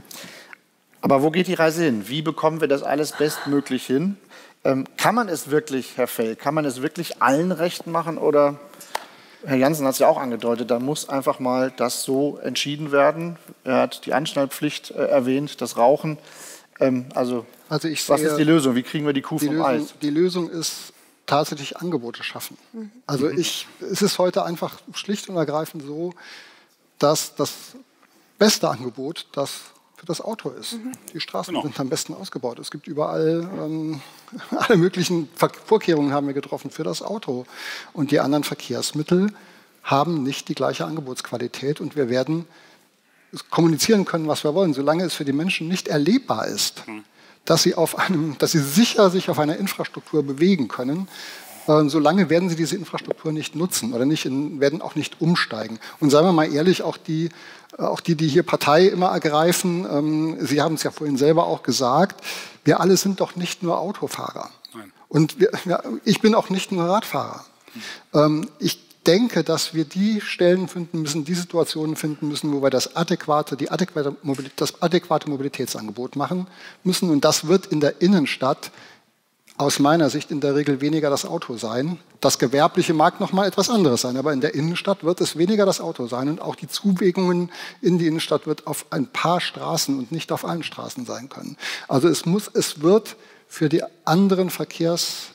Aber wo geht die Reise hin? Wie bekommen wir das alles bestmöglich hin? Ähm, kann man es wirklich, Herr Fell, kann man es wirklich allen recht machen oder... Herr Jansen hat es ja auch angedeutet, da muss einfach mal das so entschieden werden. Er hat die Anschnallpflicht äh, erwähnt, das Rauchen. Ähm, also, also ich was sehe, ist die Lösung? Wie kriegen wir die Kuh die vom Lösung, Eis? Die Lösung ist tatsächlich Angebote schaffen. Mhm. Also ich, es ist heute einfach schlicht und ergreifend so, dass das beste Angebot das für das Auto ist. Mhm. Die Straßen genau. sind am besten ausgebaut. Es gibt überall ähm, alle möglichen Vorkehrungen haben wir getroffen für das Auto. Und die anderen Verkehrsmittel haben nicht die gleiche Angebotsqualität und wir werden kommunizieren können, was wir wollen, solange es für die Menschen nicht erlebbar ist, mhm. dass sie auf einem, dass sie sicher sich auf einer Infrastruktur bewegen können. Äh, solange werden sie diese Infrastruktur nicht nutzen oder nicht in, werden auch nicht umsteigen. Und seien wir mal ehrlich, auch die Auch die, die hier Partei immer ergreifen, ähm, Sie haben es ja vorhin selber auch gesagt, wir alle sind doch nicht nur Autofahrer. Nein. Und wir, ja, ich bin auch nicht nur Radfahrer. Mhm. Ähm, ich denke, dass wir die Stellen finden müssen, die Situationen finden müssen, wo wir das adäquate, die adäquate Mobilität, das adäquate Mobilitätsangebot machen müssen. Und das wird in der Innenstadt aus meiner Sicht in der Regel weniger das Auto sein. Das Gewerbliche mag noch mal etwas anderes sein, aber in der Innenstadt wird es weniger das Auto sein und auch die Zuwegungen in die Innenstadt wird auf ein paar Straßen und nicht auf allen Straßen sein können. Also es muss, es wird für die anderen Verkehrs,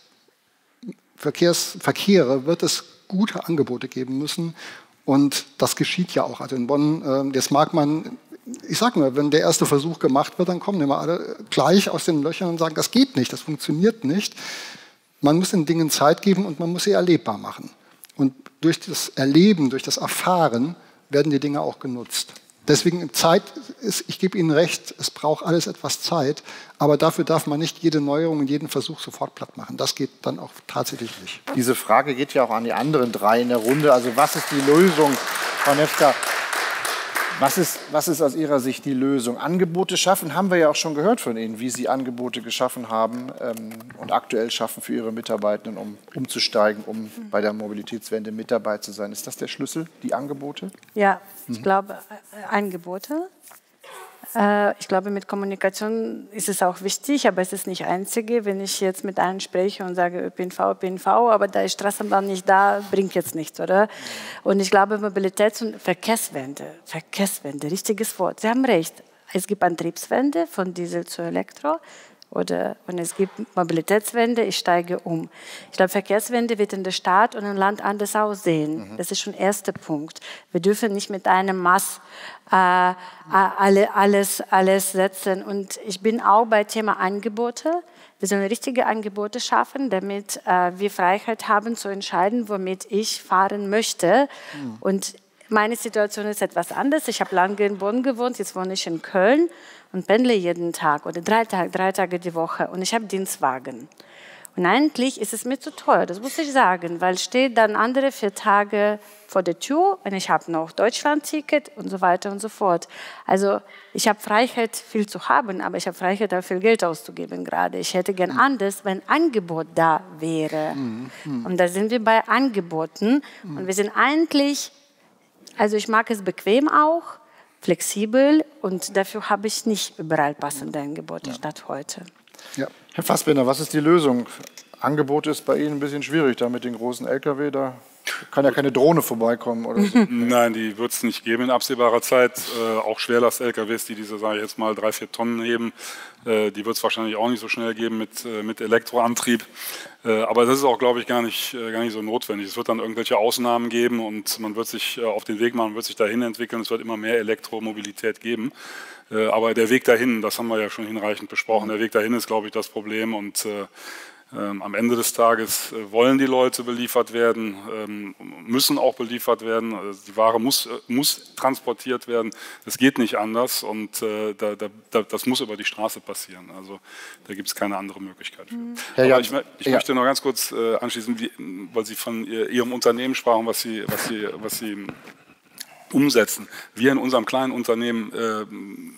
Verkehrs, Verkehre wird es gute Angebote geben müssen und das geschieht ja auch. Also in Bonn, das mag man Ich sage nur, wenn der erste Versuch gemacht wird, dann kommen immer alle gleich aus den Löchern und sagen, das geht nicht, das funktioniert nicht. Man muss den Dingen Zeit geben und man muss sie erlebbar machen. Und durch das Erleben, durch das Erfahren werden die Dinge auch genutzt. Deswegen Zeit, ist, ich gebe Ihnen recht, es braucht alles etwas Zeit, aber dafür darf man nicht jede Neuerung und jeden Versuch sofort platt machen. Das geht dann auch tatsächlich nicht. Diese Frage geht ja auch an die anderen drei in der Runde. Also was ist die Lösung, Frau Nefka? Was ist, was ist aus Ihrer Sicht die Lösung? Angebote schaffen, haben wir ja auch schon gehört von Ihnen, wie Sie Angebote geschaffen haben ähm, und aktuell schaffen für Ihre Mitarbeitenden, um umzusteigen, um bei der Mobilitätswende mit dabei zu sein. Ist das der Schlüssel, die Angebote? Ja, ich mhm. glaube, äh, Angebote. Ich glaube, mit Kommunikation ist es auch wichtig, aber es ist nicht das Einzige. Wenn ich jetzt mit einem spreche und sage Ö P N V, Ö P N V, aber da ist Straßenbahn nicht da, bringt jetzt nichts, oder? Und ich glaube, Mobilitäts- und Verkehrswende, Verkehrswende, richtiges Wort. Sie haben recht. Es gibt Antriebswende von Diesel zu Elektro. Oder, und es gibt Mobilitätswende, ich steige um. Ich glaube, Verkehrswende wird in der Stadt und im Land anders aussehen. Mhm. Das ist schon der erste Punkt. Wir dürfen nicht mit einem Mass äh, alle, alles, alles setzen. Und ich bin auch bei Thema Angebote. Wir sollen richtige Angebote schaffen, damit äh, wir Freiheit haben zu entscheiden, womit ich fahren möchte. Mhm. Und meine Situation ist etwas anders. Ich habe lange in Bonn gewohnt, jetzt wohne ich in Köln und pendle jeden Tag oder drei Tage, drei Tage die Woche. Und ich habe Dienstwagen. Und eigentlich ist es mir zu teuer, das muss ich sagen, weil steht dann andere vier Tage vor der Tür und ich habe noch Deutschland-Ticket und so weiter und so fort. Also ich habe Freiheit, viel zu haben, aber ich habe Freiheit, auch viel Geld auszugeben gerade. Ich hätte gern anders, wenn Angebot da wäre. Mhm. Mhm. Und da sind wir bei Angeboten. Mhm. Und wir sind eigentlich... Also ich mag es bequem auch, flexibel und dafür habe ich nicht überall passende Angebote, ja. Statt heute. Ja. Herr Fassbinder, was ist die Lösung? Angebot ist bei Ihnen ein bisschen schwierig, da mit den großen L K W, da kann ja keine Drohne vorbeikommen oder so. Nein, die wird es nicht geben in absehbarer Zeit. Äh, auch Schwerlast-L K Ws, die diese, sage ich jetzt mal, drei, vier Tonnen heben, äh, die wird es wahrscheinlich auch nicht so schnell geben mit, äh, mit Elektroantrieb. Äh, aber das ist auch, glaube ich, gar nicht, äh, gar nicht so notwendig. Es wird dann irgendwelche Ausnahmen geben und man wird sich äh, auf den Weg machen, wird sich dahin entwickeln. Es wird immer mehr Elektromobilität geben. Äh, aber der Weg dahin, das haben wir ja schon hinreichend besprochen, der Weg dahin ist, glaube ich, das Problem. Und äh, Ähm, am Ende des Tages äh, wollen die Leute beliefert werden, ähm, müssen auch beliefert werden. Also die Ware muss, äh, muss transportiert werden. Das geht nicht anders und äh, da, da, das muss über die Straße passieren. Also da gibt es keine andere Möglichkeit für. Mhm. Aber ich, ich ja. möchte noch ganz kurz äh, anschließen, wie, weil Sie von Ihrem Unternehmen sprachen, was Sie, was Sie, was Sie umsetzen. Wir in unserem kleinen Unternehmen äh,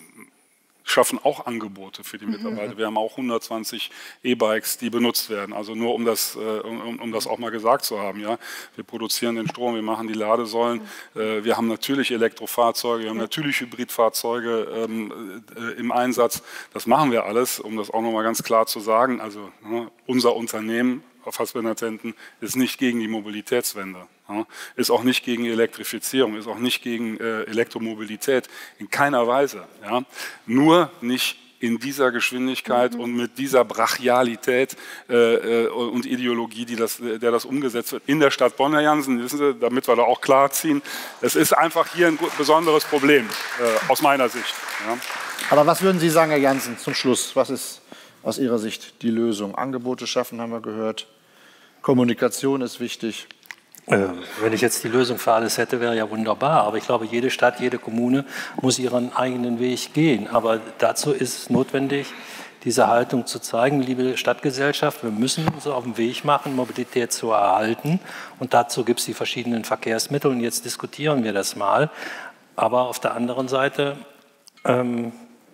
schaffen auch Angebote für die Mitarbeiter. Mhm. Wir haben auch hundertzwanzig E-Bikes, die benutzt werden. Also nur um das, um, um das auch mal gesagt zu haben. Ja? Wir produzieren den Strom, wir machen die Ladesäulen. Mhm. Wir haben natürlich Elektrofahrzeuge, wir haben natürlich Hybridfahrzeuge ähm, äh, im Einsatz. Das machen wir alles, um das auch noch mal ganz klar zu sagen. Also ne, unser Unternehmen Fassbinder Tenten ist nicht gegen die Mobilitätswende, ja, ist auch nicht gegen Elektrifizierung, ist auch nicht gegen äh, Elektromobilität, in keiner Weise. Ja. Nur nicht in dieser Geschwindigkeit mhm. und mit dieser Brachialität äh, äh, und Ideologie, die das, der das umgesetzt wird. In der Stadt Bonn, Herr Jansen, wissen Sie, damit wir da auch klarziehen, es ist einfach hier ein besonderes Problem, äh, aus meiner Sicht. Ja. Aber was würden Sie sagen, Herr Jansen, zum Schluss? Was ist aus Ihrer Sicht die Lösung? Angebote schaffen, haben wir gehört. Kommunikation ist wichtig. Äh, wenn ich jetzt die Lösung für alles hätte, wäre ja wunderbar. Aber ich glaube, jede Stadt, jede Kommune muss ihren eigenen Weg gehen. Aber dazu ist es notwendig, diese Haltung zu zeigen, liebe Stadtgesellschaft, wir müssen uns auf den Weg machen, Mobilität zu erhalten. Und dazu gibt es die verschiedenen Verkehrsmittel. Und jetzt diskutieren wir das mal. Aber auf der anderen Seite, ähm,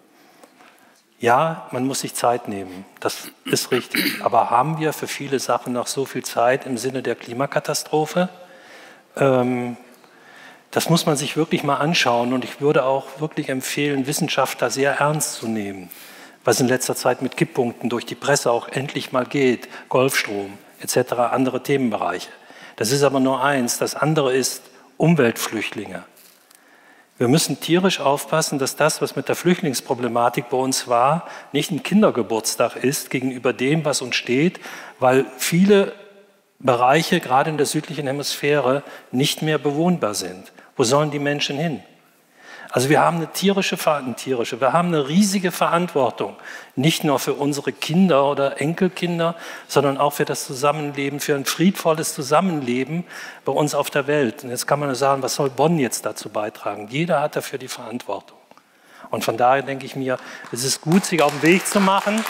ja, man muss sich Zeit nehmen, das ist richtig. Aber haben wir für viele Sachen noch so viel Zeit im Sinne der Klimakatastrophe? Ähm, das muss man sich wirklich mal anschauen. Und ich würde auch wirklich empfehlen, Wissenschaftler sehr ernst zu nehmen, was in letzter Zeit mit Kipppunkten durch die Presse auch endlich mal geht, Golfstrom et cetera, andere Themenbereiche. Das ist aber nur eins. Das andere ist Umweltflüchtlinge. Wir müssen tierisch aufpassen, dass das, was mit der Flüchtlingsproblematik bei uns war, nicht ein Kindergeburtstag ist gegenüber dem, was uns steht, weil viele Bereiche, gerade in der südlichen Hemisphäre, nicht mehr bewohnbar sind. Wo sollen die Menschen hin? Also wir haben eine tierische, eine tierische, wir haben eine riesige Verantwortung, nicht nur für unsere Kinder oder Enkelkinder, sondern auch für das Zusammenleben, für ein friedvolles Zusammenleben bei uns auf der Welt. Und jetzt kann man nur sagen, was soll Bonn jetzt dazu beitragen? Jeder hat dafür die Verantwortung. Und von daher denke ich mir, es ist gut, sich auf den Weg zu machen.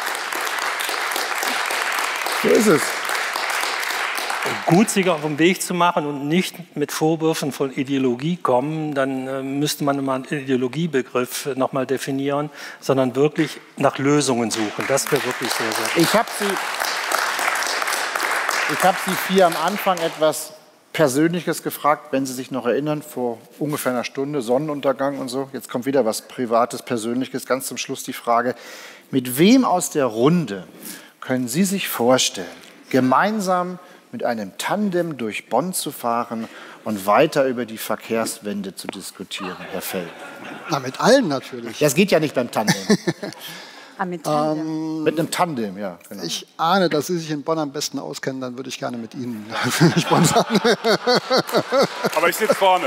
So ist es. Gut, sich auf den Weg zu machen und nicht mit Vorwürfen von Ideologie kommen, dann äh, müsste man mal einen Ideologiebegriff äh, nochmal definieren, sondern wirklich nach Lösungen suchen. Das wäre wirklich sehr, sehr wichtig. Ich habe Sie, ich hab Sie vier am Anfang etwas Persönliches gefragt, wenn Sie sich noch erinnern, vor ungefähr einer Stunde, Sonnenuntergang und so. Jetzt kommt wieder was Privates, Persönliches. Ganz zum Schluss die Frage, mit wem aus der Runde können Sie sich vorstellen, gemeinsam mit einem Tandem durch Bonn zu fahren und weiter über die Verkehrswende zu diskutieren, Herr Fell? Na, mit allen natürlich. Das geht ja nicht beim Tandem. Ah, mit Tandem. Ähm, Mit einem Tandem, ja. Genau. Ich ahne, dass Sie sich in Bonn am besten auskennen, dann würde ich gerne mit Ihnen sponsern. Aber ich sitze vorne.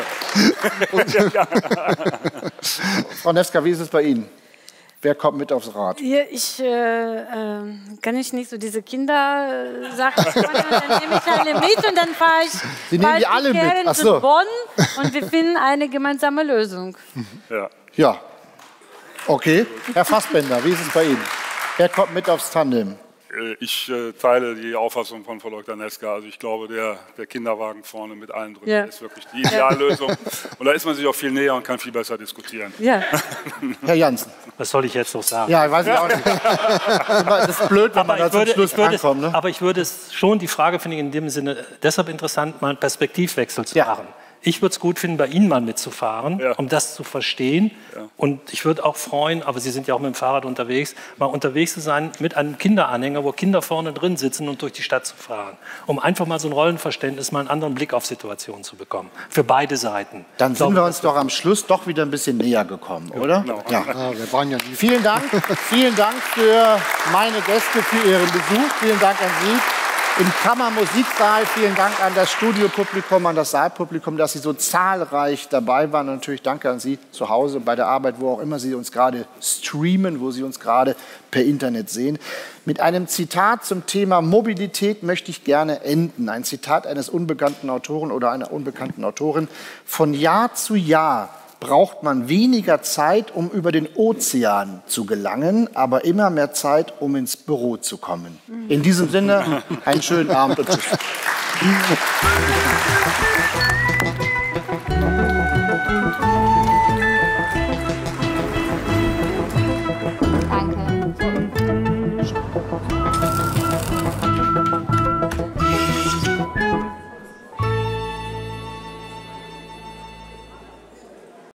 Frau Nefska, wie ist es bei Ihnen? Wer kommt mit aufs Rad? Ja, ich äh, äh, kann ich nicht so diese Kindersachen machen und dann nehme ich alle mit und dann fahre ich, Sie nehmen fahr die ich alle mit? Kerlen Ach so. zu Bonn und wir finden eine gemeinsame Lösung. Ja. Ja. Okay. Herr Fassbender, wie ist es bei Ihnen? Wer kommt mit aufs Tandem? Ich äh, teile die Auffassung von Frau Doktor Nefska. Also ich glaube, der, der Kinderwagen vorne mit allen drücken Ja. ist wirklich die Ideallösung. Und da ist man sich auch viel näher und kann viel besser diskutieren. Ja. Herr Jansen. Was soll ich jetzt noch sagen? Ja, weiß ich auch nicht. Das ist blöd, wenn man da ich zum würde, Schluss ich würde es, rankommt. Ne? aber ich würde es schon, die Frage finde ich in dem Sinne deshalb interessant, mal einen Perspektivwechsel zu Ja. machen. Ich würde es gut finden, bei Ihnen mal mitzufahren, Ja. um das zu verstehen. Ja. Und ich würde auch freuen, aber Sie sind ja auch mit dem Fahrrad unterwegs, mal unterwegs zu sein mit einem Kinderanhänger, wo Kinder vorne drin sitzen und durch die Stadt zu fahren. Um einfach mal so ein Rollenverständnis, mal einen anderen Blick auf Situationen zu bekommen. Für beide Seiten. Dann Ich sind glaube, wir uns doch am Schluss doch wieder ein bisschen näher gekommen, oder? Genau. Ja. Ja, wir waren ja nie. Vielen Dank. Vielen Dank für meine Gäste, für Ihren Besuch. Vielen Dank an Sie im Kammermusiksaal. Vielen Dank an das Studiopublikum, an das Saalpublikum, dass Sie so zahlreich dabei waren. Und natürlich danke an Sie zu Hause, bei der Arbeit, wo auch immer Sie uns gerade streamen, wo Sie uns gerade per Internet sehen. Mit einem Zitat zum Thema Mobilität möchte ich gerne enden. Ein Zitat eines unbekannten Autoren oder einer unbekannten Autorin. Von Jahr zu Jahr braucht man weniger Zeit, um über den Ozean zu gelangen, aber immer mehr Zeit, um ins Büro zu kommen. In diesem Sinne, einen schönen Abend und tschüss.